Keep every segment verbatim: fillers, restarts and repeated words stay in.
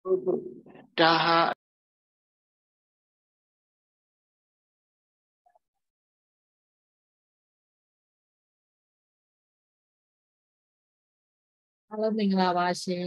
ဒါဟာအားလုံးမင်္ဂလာပါရှင်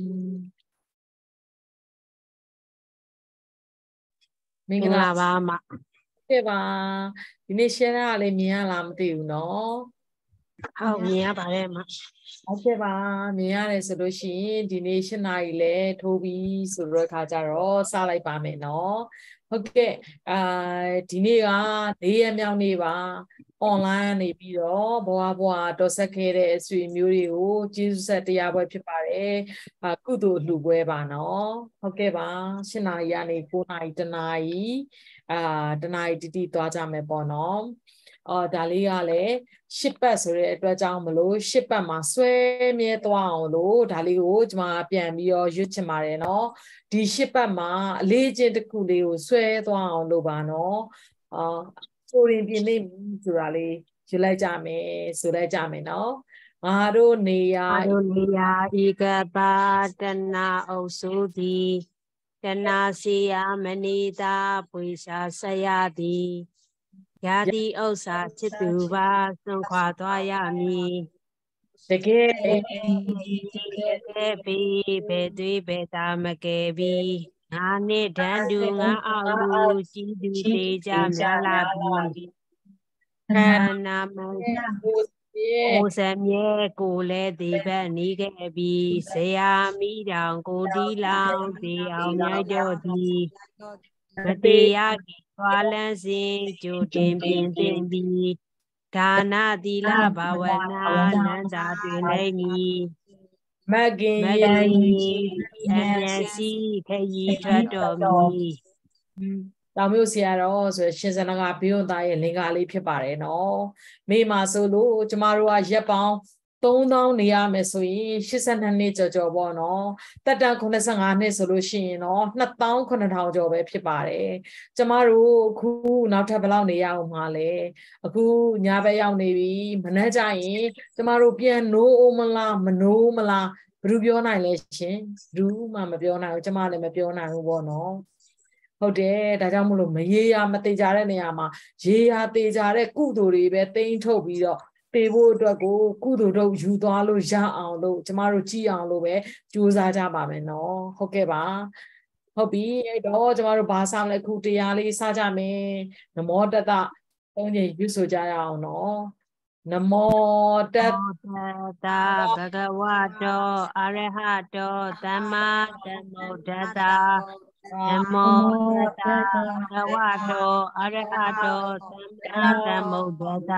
မင်္ဂလာပါမဟုတ်ပါဒီနေ့ share ရလေးမြင်ရလားမသိဘူးเนาะဟုတ်မြင်ရပါတယ်မဟုတ်ကဲ့ပါမြင်ရတယ်ဆိုလို့ရှိရင်ဒီနေ့၈နာရီလဲထိုးပြီးဆိုတော့ခါကြတော့စလိုက်ပါမယ်เนาะဟုတ်ကဲ့အာဒီနေ့က၄ရက်မြောက်နေ့ပါ online နေပြီးတော့ဘဝဘဝတော်ဆက်ခဲ့တဲ့အဆွေမျိုးတွေကိုကျေးဇူးဆက်တရားပွဲဖြစ်ပါတယ်အာကုသိုလ်လှူပွဲပါเนาะဟုတ်ကဲ့ပါ၈နာရီကနေ၉နာရီတစ်နာရီအာတစ်နာရီတိတိသွားကြမယ်ပေါ့เนาะအော်ဒါလေးကလည်းရှစ်ပတ်ဆိုတဲ့အတွက်ကြောင့်မလို့ရှစ်ပတ်မှာဆွဲမြဲသွားအောင်လို့ဒါလေးကိုကျွန်မပြန်ပြီးတော့ရွတ်ချင်ပါတယ်เนาะဒီရှစ်ပတ်မှာအလေးအကျင့်တစ်ခုလေးကိုဆွဲသွားအောင်လို့ပါเนาะအာဆိုရင်ပြင်းနေဆိုတာလေးယူလိုက်ကြမယ်ဆိုလိုက်ကြမယ်เนาะငါတို့နေရာငါတို့နေရာဧကပါတနာအုပ်စုသည်တနာစီယမနီတာပွေရှာဆက်ရသည်ရာဒီဥစ္စာချစ်သူပါစွန့်ခွာသွားရမည်တကယ်ကဲပြီးဘယ်သွေးဘယ်တာမကယ်ပြီးငါနဲ့တန်းတူငါအောင်လူကြည်သူသေးကြများလာပြီခန္ဓာမကိုစမြဲကိုလဲဒီဘက်နီးခဲ့ပြီးဇရာမိတောင်ကိုတီလောင်ဒီအောင်မြိုက်တော့သည်မတရားကြီးသွားလန်းစဉ်ကြိုတင်ပြင်သင်ပြီးဒါနသီလဘာဝနာနန္တာတွင်နိုင်မည်မကင်မကင်အမြတ်စီခရီးထွက်တော်မူတောင်မြို့ဆရာတော်ဆိုရှင်စနကဘေးဝန်သားရဲ့လင်္ကာလေးဖြစ်ပါတယ်နော်မိမှာဆိုလို့ကျမတို့ကရက်ပေါင်းသုံးသောင်းနေရမယ်ဆိုရင်ရှစ်ဆယ်နှစ်နှစ်ကျော်ကျော်ပေါ့နော်တက်တန်ခုနှစ်ဆယ့်ငါနှစ်ဆိုလို့ရှိရင်တော့နှစ်သောင်းခုနှစ်ထောင်ကျော်ပဲဖြစ်ပါတယ်ကျမတို့အခုနောက်ထပ်ဘယ်လောက်နေရအောင်မှာလဲအခုညဘက်ရောက်နေပြီမနေ့ကျရင်ကျမတို့ပြန်နိုးအောင်မလားမနိုးမလားဘယ်သူပြောနိုင်လဲရှင်ဘူးမှမပြောနိုင်ဘူးကျမလည်းမပြောနိုင်ဘူးပေါ့နော်ဟုတ်တယ်ဒါကြောင့်မလို့မရေရာမသေးကြတဲ့နေရာမှာရေရာသေးကြတဲ့ကုသိုလ်တွေပဲတိမ့်ထုတ်ပြီးတော့ပေးဖို့အတွက်ကိုကုသိုလ်တို့ယူသွားလို့ရအောင်လို့ကျမတို့ကြည်အောင်လို့ပဲကြိုးစားကြပါမယ်နော်ဟုတ်ကဲ့ပါဟုတ်ပြီအဲ့တော့ကျမတို့ဘာစမလဲခုတရားလေးစကြမယ်နမောတတသုံးချိန်ပြုဆိုကြရအောင်နော်နမောတတတဘဂဝတောအရဟတောသမ္မာသမ္ဗုဒ္ဓတ္တနမောတတဘဂဝတောအရဟတောသမ္မာသမ္ဗုဒ္ဓတ္တ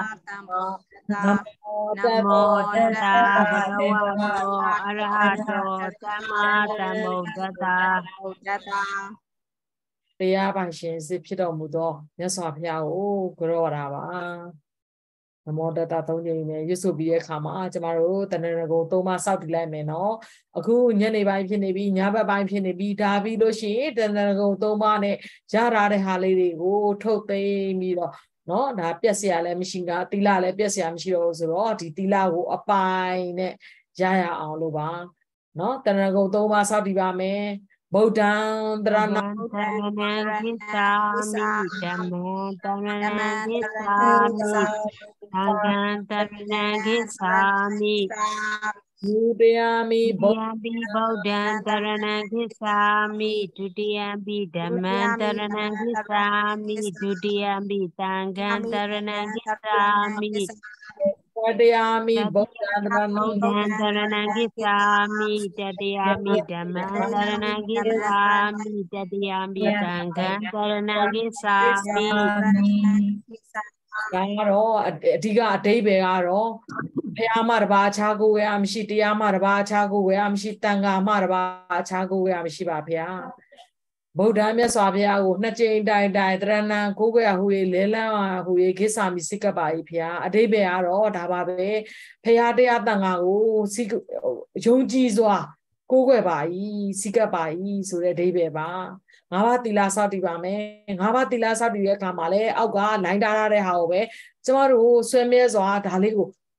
နမောတတဘဂဝတောအရဟတောသမ္မာသမ္ဗုဒ္ဓတ္တတရားပိုင်ရှင်စစ်ဖြစ်တော်မူသောမြတ်စွာဘုရားကိုကြောတာပါနမောတတသုံးချိန်နဲ့ရွတ်ဆိုပြီးတဲ့အခါမှာကျမတို့တဏှာကုံသုံးပါးစောက်တည်လိုက်မယ်နော်အခုညနေပိုင်းဖြစ်နေပြီညဘက်ပိုင်းဖြစ်နေပြီဒါပြီးလို့ရှိရင်တဏှာကုံသုံးပါးနဲ့ရထားတဲ့ဟာလေးတွေကိုထုတ်သိမ်းပြီးတော့နော်ဒါပြက်စရာလည်းမရှိတာသီလလည်းပြက်စရာမရှိတော့ဘူးဆိုတော့ဒီသီလကိုအပိုင်နဲ့ရရအောင်လို့ပါနော်တဏှာကုံသုံးပါးစောက်တည်ပါမယ်ဗုဒ္ဓံတရဏံတရဏံကိသာမိဓမ္မံတရဏံကိသာမိသံဃံတရဏံကိသာမိဒုတိယမိဗုဒ္ဓံပိဗုဒ္ဓံတရဏံကိသာမိဒုတိယပိဓမ္မံတရဏံကိသာမိဒုတိယပိသံဃံတရဏံကိသာမိတတိယမိဗုဒ္ဓံတရဏံတရဏံကိသာမိတတိယမိဓမ္မံတရဏံကိသာမိတတိယမိသံဃံတရဏံကိသာမိဒါကတော့အဓိကအဓိပ္ပာယ်ကတော့ဘုရားမတပါးအခြားကိုဝယ်အမရှိတရားမတပါးအခြားကိုဝယ်အမရှိတန်ခါမတပါးအခြားကိုဝယ်အမရှိပါဘုရားဗုဒ္ဓမြတ်စွာဘုရားကိုနှစ်ကြိမ်တိုင်တိုင်တရဏံကိုးကွယ်ဟူ၍လဲလန်းဟူ၍ကိစ္ဆာမိစိကပ်ပါ၏ဘုရားအဓိပ္ပာယ်ကတော့ဒါပါပဲဘုရားတရားတန်ခါကိုစိယုံကြည်စွာကိုးကွယ်ပါ၏စိကပ်ပါ၏ဆိုတဲ့အဓိပ္ပာယ်ပါငါးပါးသီလစောင့်တည်ပါမယ်ငါးပါးသီလစောင့်တည်တဲ့အခါမှာလည်းအောက်ကလိုင်းထားရတဲ့ဟာကိုပဲကျမတို့ဆွဲမြဲစွာဒါလေးကို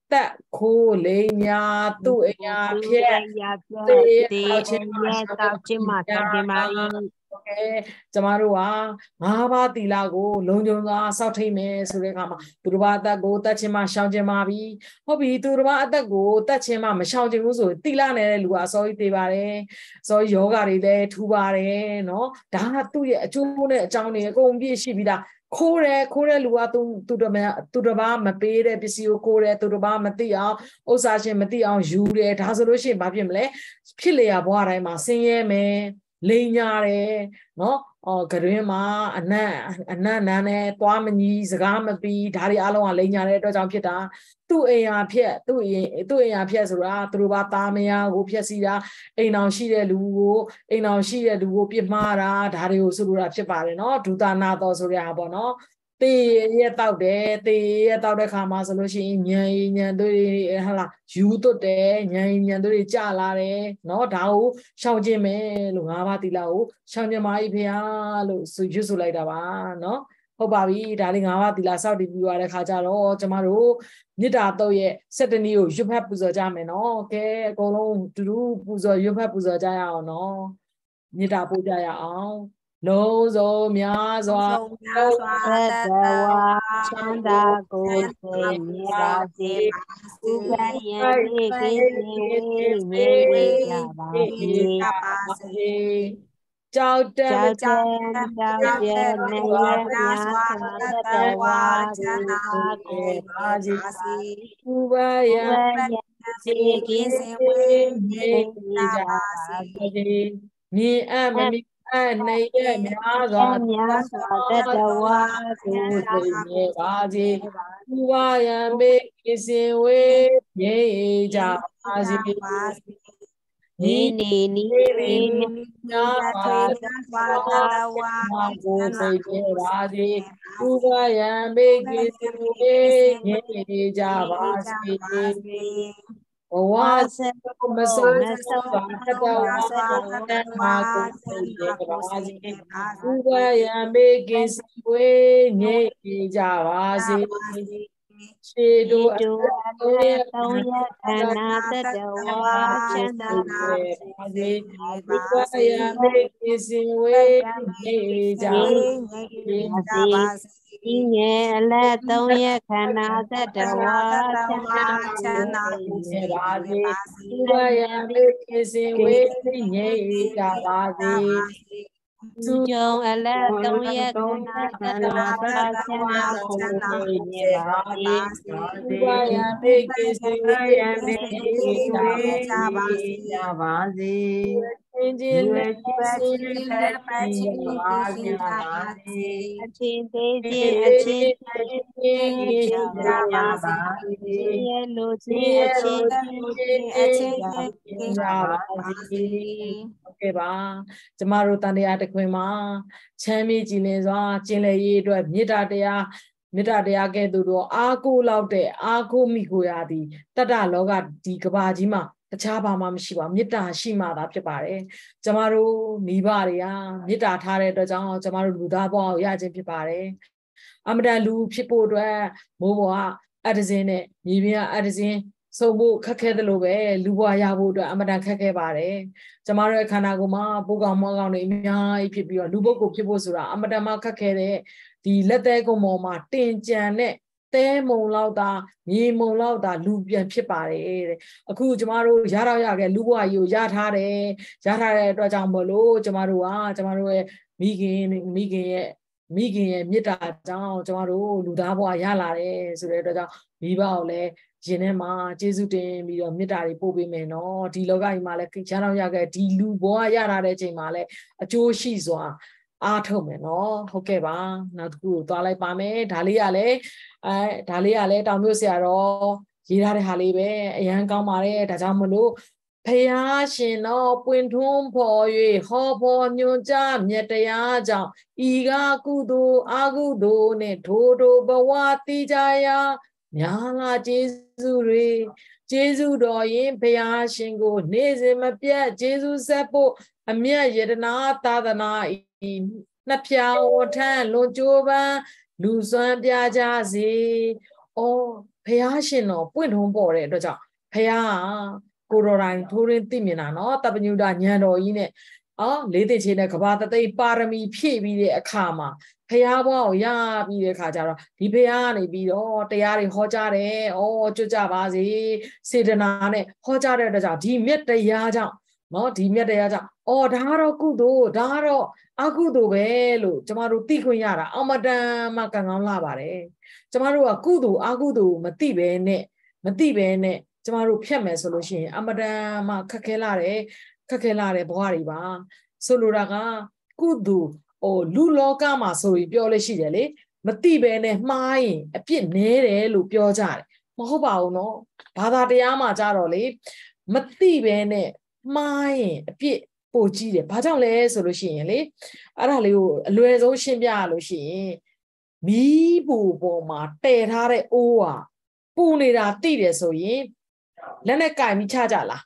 တက်ခိုးလိန်ညာသူ့အရာဖြက်တေးတောက်ချင်းမှာတောက်ချင်းမှာတောက်ချင်းပါ၏โอเคကျမတို့ကငါးပါးသီလကိုလုံခြုံစွာစောင့်ထိန်မယ်ဆိုတဲ့အခါမှာသူတစ်ပါးအသက်ကိုတတ်ချင်းမှရှောင်ခြင်းပါပြီဟုတ်ပြီသူတစ်ပါးအသက်ကိုတတ်ချင်းမှမရှောင်ခြင်းဘူးဆိုသီလနေတဲ့လူကအစောကြီးသေးပါတယ်စောယောဂတွေလည်းထူပါတယ်နော်ဒါကသူ့ရဲ့အကျိုးနဲ့အကြောင်းတွေအကုန်ပြည့်ရှိပြီးသားခိုးတယ်ခိုးတဲ့လူကသူသူတမသူတစ်ပါးမပေးတဲ့ပစ္စည်းကိုခိုးတယ်သူတစ်ပါးမသိအောင်ဥစ္စာရှင်မသိအောင်ယူတယ်ဒါဆိုလို့ရှိရင်ဘာဖြစ်မလဲဖြစ်လေရဘဝတိုင်းမှာဆင်းရဲမယ်လိန်ညာတယ်နော်အော်ကတွင်မှာအနတ်အနတ်နန်းနဲ့သွားမညီစကားမပြီးဒါတွေအလုံးကလိန်ညာတဲ့အတွက်ကြောင့်ဖြစ်တာသူ့အိမ်ဟာဖြက်သူ့အိမ်သူ့အိမ်ဟာဖြက်ဆိုတာသူတို့ဘာသားမယားကိုဖြက်စီတာအိမ်အောင်ရှိတဲ့လူကိုအိမ်အောင်ရှိတဲ့လူကိုပြစ်မှားတာဒါတွေကိုဆိုလိုတာဖြစ်ပါတယ်နော်ဒုသနာတော်ဆိုရတာပေါ့နော်တေးရက်တောက်တယ်တေးရက်တောက်တဲ့ခါမှာဆိုလို့ရှိရင်ညံညံတို့ဟလာယူသွတ်တယ်ညံညံတို့ကြလာတယ်เนาะဒါကိုရှောင်ခြင်းမယ်လို့ငါးပါးသီလကိုရှောင်ခြင်းပါ၏ဖေဟာလို့ဆိုရွတ်ဆိုလိုက်တာပါเนาะဟုတ်ပါပြီဒါလေးငါးပါးသီလစောင့်တည်ပြီးသွားတဲ့ခါကျတော့ကျမတို့မေတ္တာတုတ်ရဲ့စက်တနည်းကိုရွတ်ဖတ်ပူဇော်ကြမယ်เนาะကဲအကုန်လုံးတူတူပူဇော်ရွတ်ဖတ်ပူဇော်ကြရအောင်เนาะမေတ္တာပို့ကြရအောင်လုံးစုံများစွာသက်တော်ဝါချမ်းသာကိုယ်စိတ်မြဲပါစေဥပယံဒီကိစ္စငြိမ်းကြပါစေကြောက်တဲ့ကြောက်တဲ့ကြောက်တဲ့နေရများစွာသက်တော်ဝါချမ်းသာကိုယ်ပါစေဥပယံဒီကိစ္စငြိမ်းကြပါစေမြင်အပ်မမြင်အနေနဲ့များစွာများစွာတတဝါကိုသိနေပါစေဥပါယံဘေကိစင်ဝေရေကြပါစေနီနီနီနီများစွာတတဝါကိုသိနေပါစေဥပါယံဘေကိစင်ဝေရေကြပါစေဘဝမဆုံးမဆုံးတတဝါတန်မာကိုသိနေပါစေဥပယံဘေကိစင်ဝေရေကြပါစေခြေတို့အသုံးရသုံးရခန္ဓာတတဝါချမ်းသာပါစေဘုရားယံဘေကိစင်ဝေနေကြပါစေဒီငယ်အလက်သုံးရခန္ဓာတတဝါချမ်းသာပါစေဘုရားယံဘေကိစင်ဝေနေကြပါစေသူကြုံအလက်သုံးရက်ခန္ဓာသတ္တဝါချမ်းသာကိုယ်နေပါစေဥပယံဘေကိစေဝေယံဘေကိကြပါစေကြပါစေအင်းကြီးလက်ချင်းလက်ပတ်ချင်းပါစေအချင်းသေးချင်းအချင်းချင်းကြပါစေရေလိုချင်းအချင်းချင်းအချင်းချင်းကြပါစေဟုတ်ကဲ့ပါကျမတို့တန်တရားတခွင်မှာချမ်းမြေ့ကြည်လင်စွာကျင်လည်ရေးအတွက်မေတ္တာတရားမေတ္တာတရားကဲ့သို့သောအာကိုလောက်တဲ့အာကိုမိကိုရာသည်တတ္တလောကဒီကဘာကြီးမှာတခြားဘာမှမရှိပါမေတ္တာရှိမှသာဖြစ်ပါတယ်ကျမတို့မိဘတွေကမေတ္တာထားတဲ့အတွက်ကြောင့်ကျမတို့လူသားဘဝကိုရခြင်းဖြစ်ပါတယ်အမတန်လူဖြစ်ဖို့အတွက်မိုးပေါ်ကအတ္တစင်းနဲ့မြေပြင်ကအတ္တစင်းစုံဖို့ခက်ခဲတယ်လို့ပဲလူဘဝရဖို့အတွက်အမတန်ခက်ခဲပါတယ်ကျမတို့ရဲ့ခန္ဓာကိုယ်မှာပိုးကောင်မောကောင်တွေအများကြီးဖြစ်ပြီးတော့လူပုဂ္ဂိုလ်ဖြစ်ဖို့ဆိုတာအမတန်မှခက်ခဲတဲ့ဒီလက်သေးကုံပေါ်မှာတင်ကြံတဲ့တဲမုံလောက်တာမြေမုံလောက်တာလူပြန်ဖြစ်ပါတယ်တဲ့အခုကျမတို့ရတော့ရခဲ့လူဘဝကြီးကိုရထားတယ်ရထားတဲ့အတွက်ကြောင့်မလို့ကျမတို့ကကျမတို့ရဲ့မိခင်မိခင်ရဲ့မိခင်ရဲ့မေတ္တာကြောင့်ကျမတို့လူသားဘဝရလာတယ်ဆိုတဲ့အတွက်ကြောင့်မိဘကိုလည်းရင်ထဲမှာကျေးဇူးတင်ပြီးတော့မေတ္တာတွေပို့ပေးမယ်နော်ဒီလောကကြီးမှာလည်းရတော့ရခဲ့ဒီလူဘဝရလာတဲ့အချိန်မှာလည်းအကျိုးရှိစွာအားထုတ်မယ်နော်ဟုတ်ကဲ့ပါနောက်တစ်ခုကိုသွားလိုက်ပါမယ်ဒါလေးကလည်းအဲဒါလေးကလည်းတောင်မြို့ဆရာတော်ရေးထားတဲ့ဟာလေးပဲအရန်ကောင်းပါတယ်ဒါကြောင့်မလို့ဖယားရှင်တော်ပွင့်ထွန်းဖော်၍ဟောပေါ်ညွှန်ကြားမြတ်တရားကြောင့်ဤကကုသိုလ်အာကုသိုလ်နဲ့ထိုးထိုးဘဝတိကြရာများလာကျေးဇူးတွေကျေးဇူးတော်ရင်ဘုရားရှင်ကိုနေ့စဉ်မပြတ်ကျေးဇူးဆက်ဖို့အမြတ်ယတနာသာသနာဤနှစ်ဖြာဝထံလွန်ကြိုးပန်းလူစွမ်းပြကြစေ။အော်ဖះရှင်တော်ပွင့်ထုံးပေါ်တဲ့အတွက်ကြောင့်ဖះကိုတော်တိုင်းထိုးရင်းသိမြင်တာနော်တပညုဒညံတော်ကြီးနဲ့အော်လေးသိချေနဲ့ကဘာတသိပါရမီဖြည့်ပြီးတဲ့အခါမှာဖះဘွားကိုရပြီးတဲ့အခါကျတော့ဒီဖះကနေပြီးတော့တရားတွေဟောကြားတယ်။အော်ကြွကြပါစေစေတနာနဲ့ဟောကြားတဲ့အတွက်ကြောင့်ဒီမြတ်တရားကြောင့်နော်ဒီမြတ်တရားကြောင့်အော်ဒါကတော့ကုသိုလ်ဒါကတော့အကုသိုလ်ပဲလို့ကျမတို့သိခွင့်ရတာအမတန်မှကံကောင်းလာပါတယ်။ကျမတို့ကကုသိုလ်အကုသိုလ်မသိပဲနဲ့မသိပဲနဲ့ကျမတို့ဖြတ်မယ်ဆိုလို့ရှိရင်အမတန်မှခက်ခဲလာတယ်ခက်ခဲလာတဲ့ဘဝတွေပါဆိုလိုတာကကုသိုလ်ဟိုလူလောကမှာဆိုပြီးပြောလို့ရှိတယ်လေမသိပဲနဲ့မှားရင်အပြစ်နည်းတယ်လို့ပြောကြတယ်မဟုတ်ပါဘူးနော်ဘာသာတရားမှာကြတော့လေမသိပဲနဲ့မှားရင်အပြစ်ပိုကြီးတယ်ဘာကြောင့်လဲဆိုလို့ရှိရင်လေအဲ့ဒါလေးကိုအလွယ်ဆုံးရှင်းပြရလို့ရှိရင်မီးပူပေါ်မှာတည်ထားတဲ့အိုးဟာပူနေတာသိတယ်ဆိုရင်လက်နဲ့ကင်ပြီးချကြလား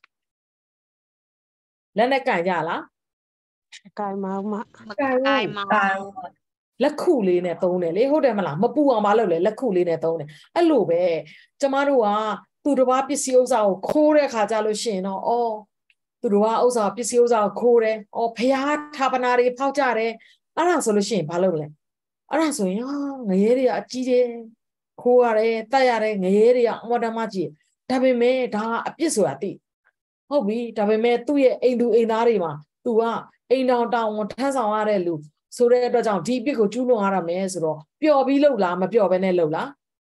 လက်နဲ့ကင်ကြလားကင်မောင်းမကင်မောင်းလက်ခုလေးနဲ့သုံးတယ်လေဟုတ်တယ်မလားမပူအောင်မလုပ်လေလက်ခုလေးနဲ့သုံးတယ်အဲ့လိုပဲကျမတို့ကသူတစ်ပါးပစ္စည်းဥစ္စာကိုခိုးတဲ့ခါကြလို့ရှိရင်တော့အော်သူတို့ကဥစ္စာပစ္စည်းဥစ္စာကိုခိုးတယ်အော်ဖျားဌာပနာတွေဖောက်ကြတယ်အဲ့ဒါဆိုလို့ရှိရင်ဘာလုပ်လဲအဲ့ဒါဆိုရင်ဟာငရဲတွေကအကြီးတယ်ခိုးရတယ်တတ်ရတယ်ငရဲတွေကအမတမကြီးဒါပေမဲ့ဒါအပြစ်ဆိုတာသိဟုတ်ပြီဒါပေမဲ့သူ့ရဲ့အိမ်သူအိမ်သားတွေမှာ तू ကအိမ်တောင်တောင်ထမ်းဆောင်ရတဲ့လူဆိုတဲ့အတွက်ကြောင့်ဒီအပြစ်ကိုကျူးလွန်ရတာမယ်ဆိုတော့ပျော်ပြီးလုပ်လားမပျော်ဘဲနဲ့လုပ်လား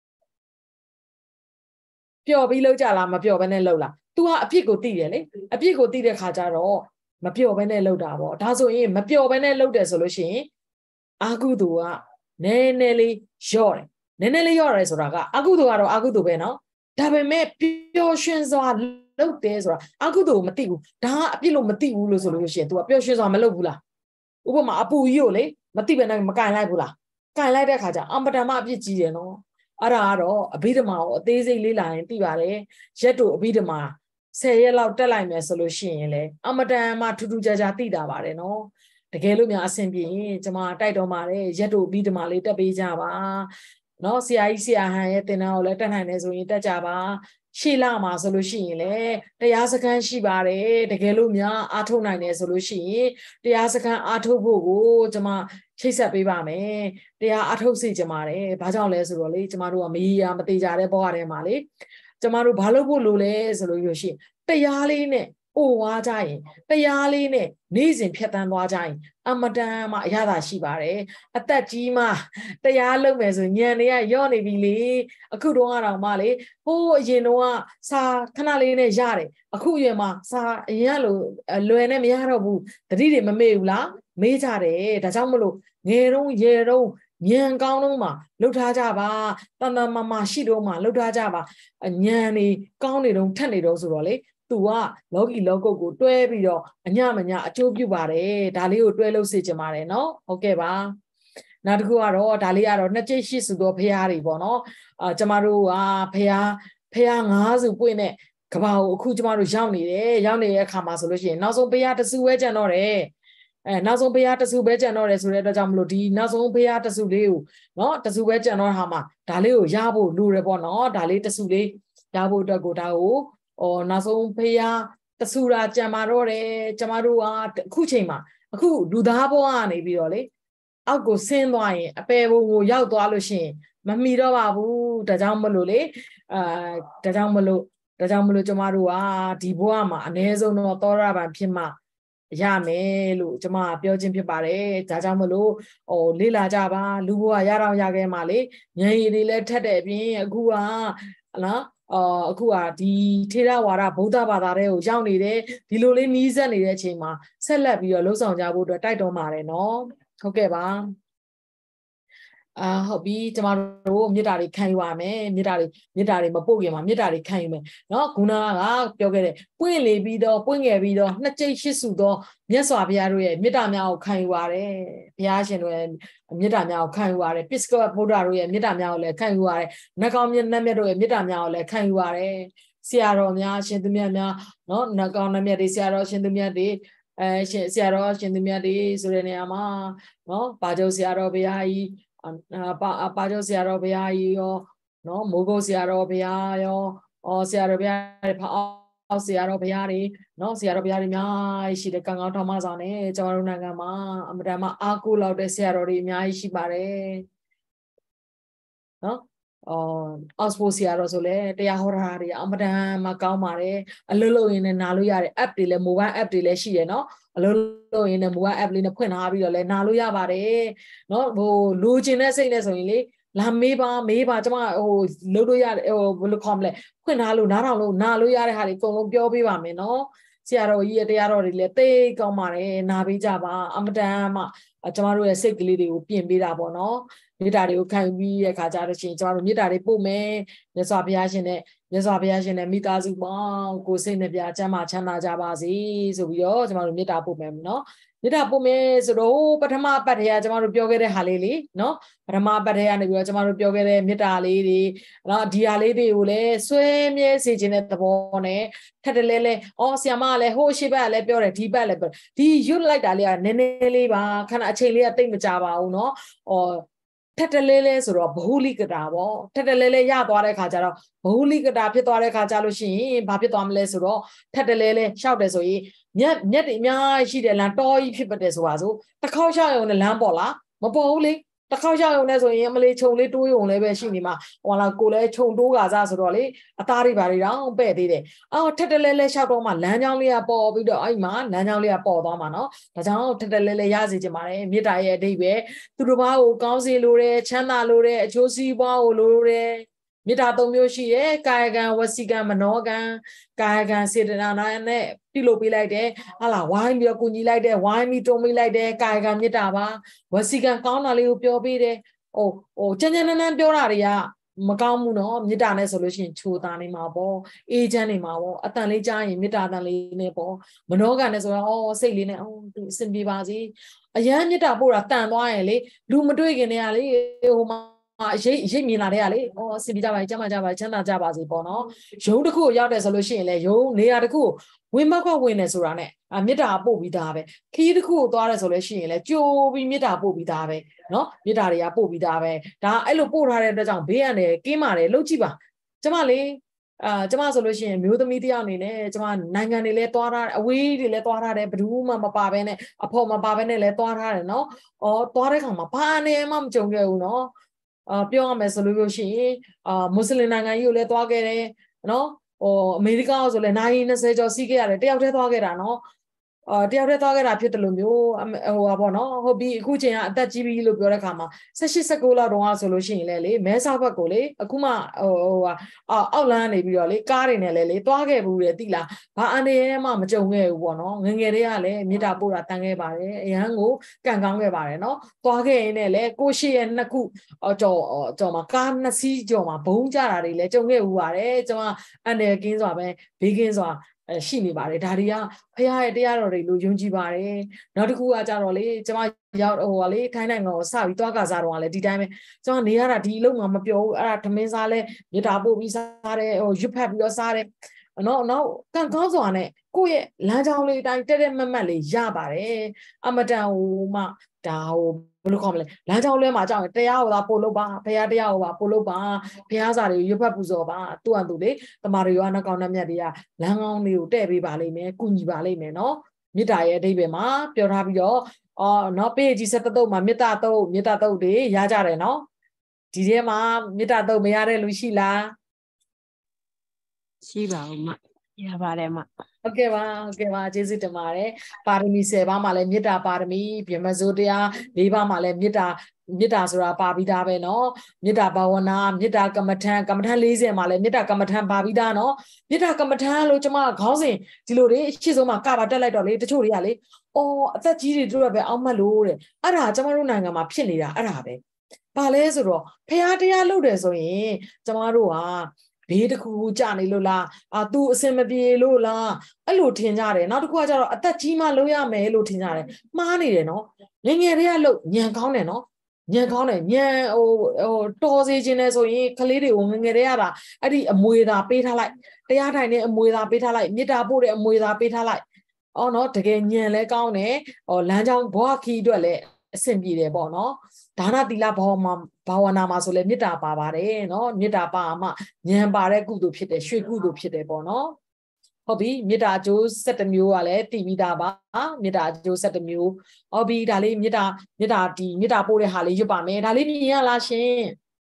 ပျော်ပြီးလုပ်ကြလားမပျော်ဘဲနဲ့လုပ်လား तू ကအပြစ်ကိုသိတယ်လေအပြစ်ကိုသိတဲ့ခါကျတော့မပျော်ဘဲနဲ့လုပ်တာပေါ့ဒါဆိုရင်မပျော်ဘဲနဲ့လုပ်တယ်ဆိုလို့ရှိရင်အာကုသိုလ်ကနည်းနည်းလေးရော့တယ်နည်းနည်းလေးရော့တယ်ဆိုတာကအကုသိုလ်ကတော့အကုသိုလ်ပဲနော်ဒါပေမဲ့ပျော်ရွှင်စွာလုပ်တယ်ဆိုတာအကုသိုလ်မသိဘူးဒါကအပြစ်လို့မသိဘူးလို့ဆိုလို့ရှိရင် तू ကပျော်ရွှင်စွာမလုပ်ဘူးလားဥပမာအပူကြီးကိုလေမသိပဲနဲ့မကင်လိုက်ဘူးလားကင်လိုက်တဲ့ခါကျအမတန်မှအပြစ်ကြီးတယ်နော်အဲ့ဒါကတော့အဘိဓမ္မာကိုအသေးစိတ်လေ့လာရင်သိပါတယ်ရက်တို့အဘိဓမ္မာဆယ်ရက်လောက်တက်လိုက်မယ်ဆိုလို့ရှိရင်လေအမတန်မှထူးထူးခြားခြားသိတာပါတယ်နော်တကယ်လို့များအဆင်ပြေရင်ကျွန်မတိုက်တော်ပါတယ်ရက်တို့အဘိဓမ္မာလေးတက်ပေးကြပါနော်ဆရာကြီးဆရာဟန်ရဲ့သင်တန်းကိုလည်းတက်နိုင်တယ်ဆိုရင်တက်ကြပါရှေ့လာမှာဆိုလို့ရှိရင်လေတရားစခန်းရှိပါတယ်တကယ်လို့များအားထုတ်နိုင်တယ်ဆိုလို့ရှိရင်တရားစခန်းအားထုတ်ဖို့ကိုကျွန်မချိတ်ဆက်ပေးပါမယ်တရားအားထုတ်စေချင်ပါတယ်ဘာကြောင့်လဲဆိုတော့လေကျွန်မတို့ကမကြီးရမသေးကြတဲ့ဘဝထဲမှာလေကျွန်မတို့ဘာလုပ်ဖို့လိုလဲဆိုလို့ရရှိရင်တရားလေးနဲ့အိုဝါကြရင်တရားလေးနဲ့နေ့စဉ်ဖြတ်တန်းသွားကြရင်အမတန်မှအရသာရှိပါတယ်အသက်ကြီးမှတရားလုပ်မယ်ဆိုညံတွေကယော့နေပြီလေအခုတော့ကတော့မှလေဟိုးအရင်တော့စာခဏလေးနဲ့ရတယ်အခုအရင်မှာစာအရင်ကလိုလွယ်နဲ့မရတော့ဘူးတတိတွေမမေ့ဘူးလားမေ့ကြတယ်ဒါကြောင့်မလို့ငယ်တော့ရေတော့ညံကောင်းတော့မှလှုပ်ထားကြပါတန်တန်မာမာရှိတော့မှလှုပ်ထားကြပါညံနေကောင်းနေတော့ထက်နေတော့ဆိုတော့လေသူကလောကီလောကုတ်ကိုတွဲပြီးတော့အညမညအကျိုးပြုပါတယ်ဒါလေးကိုတွဲလို့စေချင်ပါတယ်เนาะဟုတ်ကဲ့ပါနောက်တစ်ခုကတော့ဒါလေးကတော့နှစ်ကျိတ်ရှိစုသောဖရာတွေပေါ့เนาะအာကျမတို့ကဖရာဖရာငါးစုပွင့်တဲ့ကဘာကိုအခုကျမတို့ရောက်နေတယ်ရောက်နေတဲ့အခါမှာဆိုလို့ရှိရင်နောက်ဆုံးဖရာတစုပဲကြံတော့တယ်အဲနောက်ဆုံးဖရာတစုပဲကြံတော့တယ်ဆိုတဲ့အတွက်ကြောင့်မလို့ဒီနောက်ဆုံးဖရာတစုလေးကိုเนาะတစုပဲကြံတော့ဟာမှာဒါလေးကိုရဖို့လိုတယ်ပေါ့เนาะဒါလေးတစုလေးရဖို့အတွက်ကိုဒါကိုအော်နောက်ဆုံးဖះတဆူရာကြံမာတော့တယ်ကျမတို့ကအခုချိန်မှာအခုလူသားဘဝကနေပြီးတော့လေအောက်ကိုဆင်းသွားရင်အပယ်ဘုံကိုရောက်သွားလို့ရှိရင်မမီတော့ပါဘူးဒါကြောင့်မလို့လေအာဒါကြောင့်မလို့ဒါကြောင့်မလို့ကျမတို့ကဒီဘဝမှာအ ਨੇ ဆုံးတော့သောရပန်ဖြစ်မှရမယ်လို့ကျမပြောခြင်းဖြစ်ပါတယ်ဒါကြောင့်မလို့ဟိုလေ့လာကြပါလူဘဝရတော့ရခဲ့မှလေဉာဏ်ရည်တွေလည်းထက်တဲ့အပြင်အခုကနော်အော်အခုကဒီထေရဝါဒဗုဒ္ဓဘာသာတွေကိုရောက်နေတယ်ဒီလိုလေးနီးစပ်နေတဲ့အချိန်မှာဆက်လက်ပြီးတော့လှုပ်ဆောင်ကြဖို့အတွက်တိုက်တွန်းပါတယ်နော်ဟုတ်ကဲ့ပါအာဟုတ်ပြီကျမတို့မေတ္တာတွေခံယူရမယ်မေတ္တာတွေမေတ္တာတွေမပို့ခင်မှာမေတ္တာတွေခံယူမယ်နော်ခုနကပြောခဲ့တဲ့ပွင့်လေပြီးတော့ပွင့်ငယ်ပြီးတော့နှစ်ကျိတ်ရှိစုသောမြတ်စွာဘုရားတို့ရဲ့မေတ္တာများကိုခံယူရတယ်ဘုရားရှင်တို့ရဲ့မေတ္တာများကိုခံယူရတယ်ပစ္စကဗုဒ္ဓတို့ရဲ့မေတ္တာများကိုလည်းခံယူရတယ်နှကောင်းမြတ်နတ်မြတ်တို့ရဲ့မေတ္တာများကိုလည်းခံယူရတယ်ဆရာတော်များရှင်သူမြတ်များနော်နှကောင်းနတ်မြတ်တွေဆရာတော်ရှင်သူမြတ်တွေအဲရှင်ဆရာတော်ရှင်သူမြတ်တွေဆိုတဲ့နေရာမှာနော်ပါကျုပ်ဆရာတော်ဘုရားကြီးပါပါကျော်ဆရာတော်ဘုရားကြီးရောနော်မိုးကုတ်ဆရာတော်ဘုရားရောအော်ဆရာတော်ဘုရားဖောက်ဆရာတော်ဘုရားတွေနော်ဆရာတော်ဘုရားတွေအများကြီးရှိတယ်ကံကောင်းထောက်မဆောင်နဲ့ကျွန်တော်တို့နိုင်ငံမှာအမတန်မှအားကိုးလောက်တဲ့ဆရာတော်တွေအများကြီးရှိပါတယ်နော်အော် Oxford ဆရာတော်ဆိုလဲတရားဟောတာတွေအမတန်မှကောင်းပါတယ်အလုပ်လုပ်ရင်းနဲ့နားလို့ရတယ် app တွေလဲ mobile app တွေလဲရှိရနော်အလုပ်လုပ်ရင်းနဲ့ mobile app လေးနဲ့ဖွင့်ထားပြီးတော့လဲနားလို့ရပါတယ်နော်ဟိုလိုချင်တဲ့စိတ်နဲ့ဆိုရင်လေလာမေးပါမေးပါကျမဟိုလုပ်လို့ရတယ်ဟိုဘယ်လိုခေါ်မလဲဖွင့်ထားလို့နားထောင်လို့နားလို့ရတဲ့ဟာတွေအကုန်လုံးပြောပေးပါမယ်နော်ဆရာတော်ကြီးရဲ့တရားတော်တွေလည်းသိကောင်းပါတယ်နားပေးကြပါအမတန်မှကျမတို့ရဲ့စိတ်ကလေးတွေကိုပြင်ပေးတာပေါ့နော်မေတ္တာတွေကိုခံပြီးတဲ့ခါကျတော့ရှင်ကျမတို့မေတ္တာတွေပို့မယ်မြတ်စွာဘုရားရှင်နဲ့မြတ်စွာဘုရားရှင်နဲ့မိသားစုပေါင်းကိုစိတ်နှပြချမ်းသာချမ်းသာကြပါစေဆိုပြီးတော့ကျမတို့မေတ္တာပို့မယ်နော်မေတ္တာပို့မယ်ဆိုတော့ပထမပတ်ထဲကကျမတို့ပြောခဲ့တဲ့ဟာလေးလေနော်ပထမပတ်ထဲကနေပြီးတော့ကျမတို့ပြောခဲ့တဲ့မေတ္တာလေးတွေနော်ဒီဟာလေးတွေကိုလည်းဆွဲမြဲစေခြင်းတဲ့သဘောနဲ့ထက်တလဲလဲအော်ဆီယမကလည်းဟိုးရှိဘက်ကလည်းပြောတယ်ဒီဘက်လည်းပြောဒီရွတ်လိုက်တာလေးကနည်းနည်းလေးပါခဏအချိန်လေးကတိတ်မကြပါဘူးနော်အော်ထက်တလဲလဲဆိုတော့ဘဟုလိကတာပေါ့ထက်တလဲလဲရသွားတဲ့ခါကျတော့ဘဟုလိကတာဖြစ်သွားတဲ့ခါကျလို့ရှိရင်ဘာဖြစ်သွားမလဲဆိုတော့ထက်တလဲလဲရှောက်တယ်ဆိုရင်မြက်မြက်တွေအများကြီးရှိတယ်လမ်းတော်ကြီးဖြစ်ပတ်တယ်ဆိုပါစို့တစ်ခေါက်ရှောက်ရုံနဲ့လမ်းပေါ်လားမပေါ်ဘူးလေတစ်ခေါက်ရှောက်ရုံနဲ့ဆိုရင်အမလေးခြုံလေးတိုးရုံလည်းပဲရှိနေမှာဟိုလာကိုလည်းခြုံတိုးကစားဆိုတော့လေအသားတွေပါတွေတော့ပဲ့သေးတယ်အော်ထက်တလဲလဲရှောက်တော့မှလမ်းကြောင်းလေးကပေါ်ပြီးတော့အဲ့မှာလမ်းကြောင်းလေးကပေါ်သွားမှာနော်ဒါကြောင့်ထက်တလဲလဲရစေချင်ပါတယ်မေတ္တာရဲ့အဓိပ္ပာယ်သူတို့ဘာကိုကောင်းစေလိုတယ်ချမ်းသာလိုတယ်အကျိုးစီးပွားကိုလိုတယ်မေတ္တာသုံးမျိုးရှိတယ်ကာယကံဝစီကံမနောကံကာယကံစေတနာနဲ့ပြုလုပ်ပေးလိုက်တယ်ဟာလားဝိုင်းပြီးတော့ကုညီလိုက်တယ်ဝိုင်းပြီးတွန်းပေးလိုက်တယ်ကာယကံမေတ္တာပါဝစီကံကောင်းတာလေးကိုပြောပေးတယ်ဟိုဟိုကြမ်းကြမ်းနန်းနန်းပြောတာတွေကမကောင်းဘူးနော်မေတ္တာနဲ့ဆိုလို့ရှိရင်ချိုးသားနေမှာပေါ့အေးချမ်းနေမှာပေါ့အတန်လေးကြားရင်မေတ္တာတန်လေးနဲ့ပေါ့မနောကံနဲ့ဆိုတော့အော်စိတ်လေးနဲ့အော်သူအဆင်ပြေပါစေအရန်မေတ္တာပို့တာတန်သွားရင်လေလူမတွေ့ခင်တည်းကလေဟိုမှာရိတ်ရိတ်မြင်လာတဲ့ကလေဩအစီပြကြပါကျမကြပါချမ်းသာကြပါစေပေါ့နော်ရုံးတစ်ခုကိုရောက်တယ်ဆိုလို့ရှိရင်လေရုံးနေရာတစ်ခုကိုဝင်မောက်ကဝင်နေဆိုတာနဲ့အမေတ္တာပို့ပြီးသားပဲခီးတစ်ခုကိုသွားတယ်ဆိုလို့ရှိရင်လေကြိုးပြီးမေတ္တာပို့ပြီးသားပဲနော်မေတ္တာတွေကပို့ပြီးသားပဲဒါအဲ့လိုပို့ထားတဲ့အတွက်ကြောင့်ဘေးရန်တွေကင်းပါတယ်လှုပ်ကြည့်ပါကျမလေအာကျမဆိုလို့ရှိရင်မျိုးသမီးတယောက်အနေနဲ့ကျမနိုင်ငံတွေလဲသွားထားအဝေးတွေလဲသွားထားတယ်ဘယ်သူမှမပါဘဲနဲ့အဖို့မပါဘဲနဲ့လဲသွားထားတယ်နော်ဩသွားတဲ့ခါမှာဘာအနေမှမကြုံခဲ့ဘူးနော်အာပြောရမယ်ဆိုလို့ရှိရင်အာမွတ်စလင်နိုင်ငံကြီးကိုလည်းသွားခဲ့တယ်နော်ဟိုအမေရိကန်ဆိုလည်းနိုင်နှစ်ဆယ်ကျော်စီးခဲ့ရတယ်တယောက်တည်းသွားခဲ့တာနော်အာတယောက်တည်းသွားခဲ့တာဖြစ်တယ်လို့မျိုးဟိုပါပေါ့နော်ဟုတ်ပြီအခုချိန်ကအသက်ကြီးပြီလို့ပြောတဲ့ခါမှာ၁၈ ၁၉လောက်တုန်းကဆိုလို့ရှိရင်လည်းလေမဲဆောက်ဘက်ကိုလေအခုမှဟိုဟိုအောက်လန်းနေပြီးတော့လေကားတွေနဲ့လည်းလေသွားခဲ့ဘူးတယ်တိလားဘာအနေနဲ့မှမကြုံခဲ့ဘူးပေါ့နော်ငငယ်တွေကလည်းမေတ္တာပို့တာတန်ခဲ့ပါတယ်အရန်ကိုကံကောင်းခဲ့ပါတယ်နော်သွားခဲ့ရင်လည်းကိုရှိရဲ့နှစ်ခုကြော်ကြော်မှာကားနှစ်စီးကြော်မှာဘုံကြတာတွေလည်းကြုံခဲ့ဘူးပါတယ်ကျွန်မအန်တယ်ကင်းစွာပဲဘေးကင်းစွာအဲရှိနေပါတယ်ဒါတွေကဖခင်ရဲ့တရားတော်တွေလို့ယုံကြည်ပါတယ်နောက်တစ်ခုကကြတော့လေကျွန်မရောက်ဟိုကလေထိုင်းနိုင်ငံကိုစပြီးသွားကစားတော့ကလည်းဒီတိုင်းပဲကျွန်မနေရတာဒီအလုံးမှာမပြောဘူးအဲ့ဒါထမင်းစားလဲမြေတာပို့ပြီးစားတယ်ဟိုရွတ်ဖက်ပြီးတော့စားတယ်နော်နော်ကံကောင်းစွာနဲ့ကိုယ့်ရဲ့လမ်းကြောင်းလေးတိုင်းတက်တက်မတ်မတ်လေးရပါတယ်အမတန်ဟိုမှဒါဟိုဘယ်လိုခေါ်မလဲလမ်းကြောင်းလဲမှာကြောက်ရင်တရားဟိုသာပို့လို့ပါဘုရားတရားဟိုပါပို့လို့ပါဘုရားစာတွေကိုရွတ်ဖက်ပူဇော်ပါသူ့အတူလေတမာတွေရောနှကောင်းနှမြတ်တွေကလမ်းကောင်းလေးကိုတဲ့ပေးပါလိမ့်မယ်ကုညီပါလိမ့်မယ်နော်မေတ္တာရဲ့အဓိပ္ပာယ်မှာပြောထားပြီးတော့အော်နော်ပေကြီးစက်တုပ်မှာမေတ္တာတုပ်မေတ္တာတုပ်တွေရကြတယ်နော်ဒီထဲမှာမေတ္တာတုပ်မရတဲ့လူရှိလားရှိပါဦးမရပါတယ်မဟုတ်ကဲ့ပါဟုတ်ကဲ့ပါကျေးဇူးတင်ပါတယ်ပါရမီ၁၀ပါးမှာလည်းမေတ္တာပါရမီပြမစိုးတရား၄ပါးမှာလည်းမေတ္တာမေတ္တာဆိုတာပါပြီးသားပဲเนาะမေတ္တာဘာဝနာမေတ္တာကမ္မထံကမ္မထံ၄၀မှာလည်းမေတ္တာကမ္မထံပါပြီးသားเนาะမေတ္တာကမ္မထံလို့ကျွန်မခေါင်းစဉ်ဒီလိုတွေအရှိဆုံးမှာကပါတက်လိုက်တော့လေတချို့တွေကလေအော်အသက်ကြီးတွေတို့ပဲအောက်မှတ်လို့တဲ့အဲ့ဒါကျွန်မတို့နိုင်ငံမှာဖြစ်နေတာအဲ့ဒါပဲဘာလဲဆိုတော့ဖះတရားလုပ်တယ်ဆိုရင်ကျွန်မတို့ကဘေးတစ်ခုခုကြာနေလို့လားအာ तू အစင်မပြေလို့လားအဲ့လိုထင်ကြတယ်နောက်တစ်ခုကကျတော့အသက်ကြီးမှလုပ်ရမယ်လို့ထင်ကြတယ်မှားနေတယ်နော်ငငယ်တွေကလို့ညံကောင်းတယ်နော်ညံကောင်းတယ်ညံဟိုဟိုတော်စေခြင်းနဲ့ဆိုရင်ကလေးတွေကိုငငယ်တွေကတာအဲ့ဒီအမွေသာပေးထားလိုက်တရားထိုင်တဲ့အမွေသာပေးထားလိုက်မေတ္တာပို့တဲ့အမွေသာပေးထားလိုက်အော်နော်တကယ်ညံလဲကောင်းတယ်ဟောလမ်းကြောင်းဘဝခီးအတွက်လည်းအဆင်ပြေတယ်ပေါ့နော်ဒါနသီလဘာဝမှာဘာဝနာမှာဆိုလဲမေတ္တာပါပါတယ်နော်မေတ္တာပါမှဉာဏ်ပါတဲ့ကုသိုလ်ဖြစ်တယ်ရွှေကုသိုလ်ဖြစ်တယ်ပေါ့နော်ဟုတ်ပြီမေတ္တာအကျိုး၁၁မျိုးကလည်းတည်ပြီးသားပါမေတ္တာအကျိုး၁၁မျိုးဟုတ်ပြီဒါလေးမေတ္တာမေတ္တာဒီမေတ္တာပို့တဲ့ဟာလေးရွတ်ပါမယ်ဒါလေးမြင်ရလားရှင်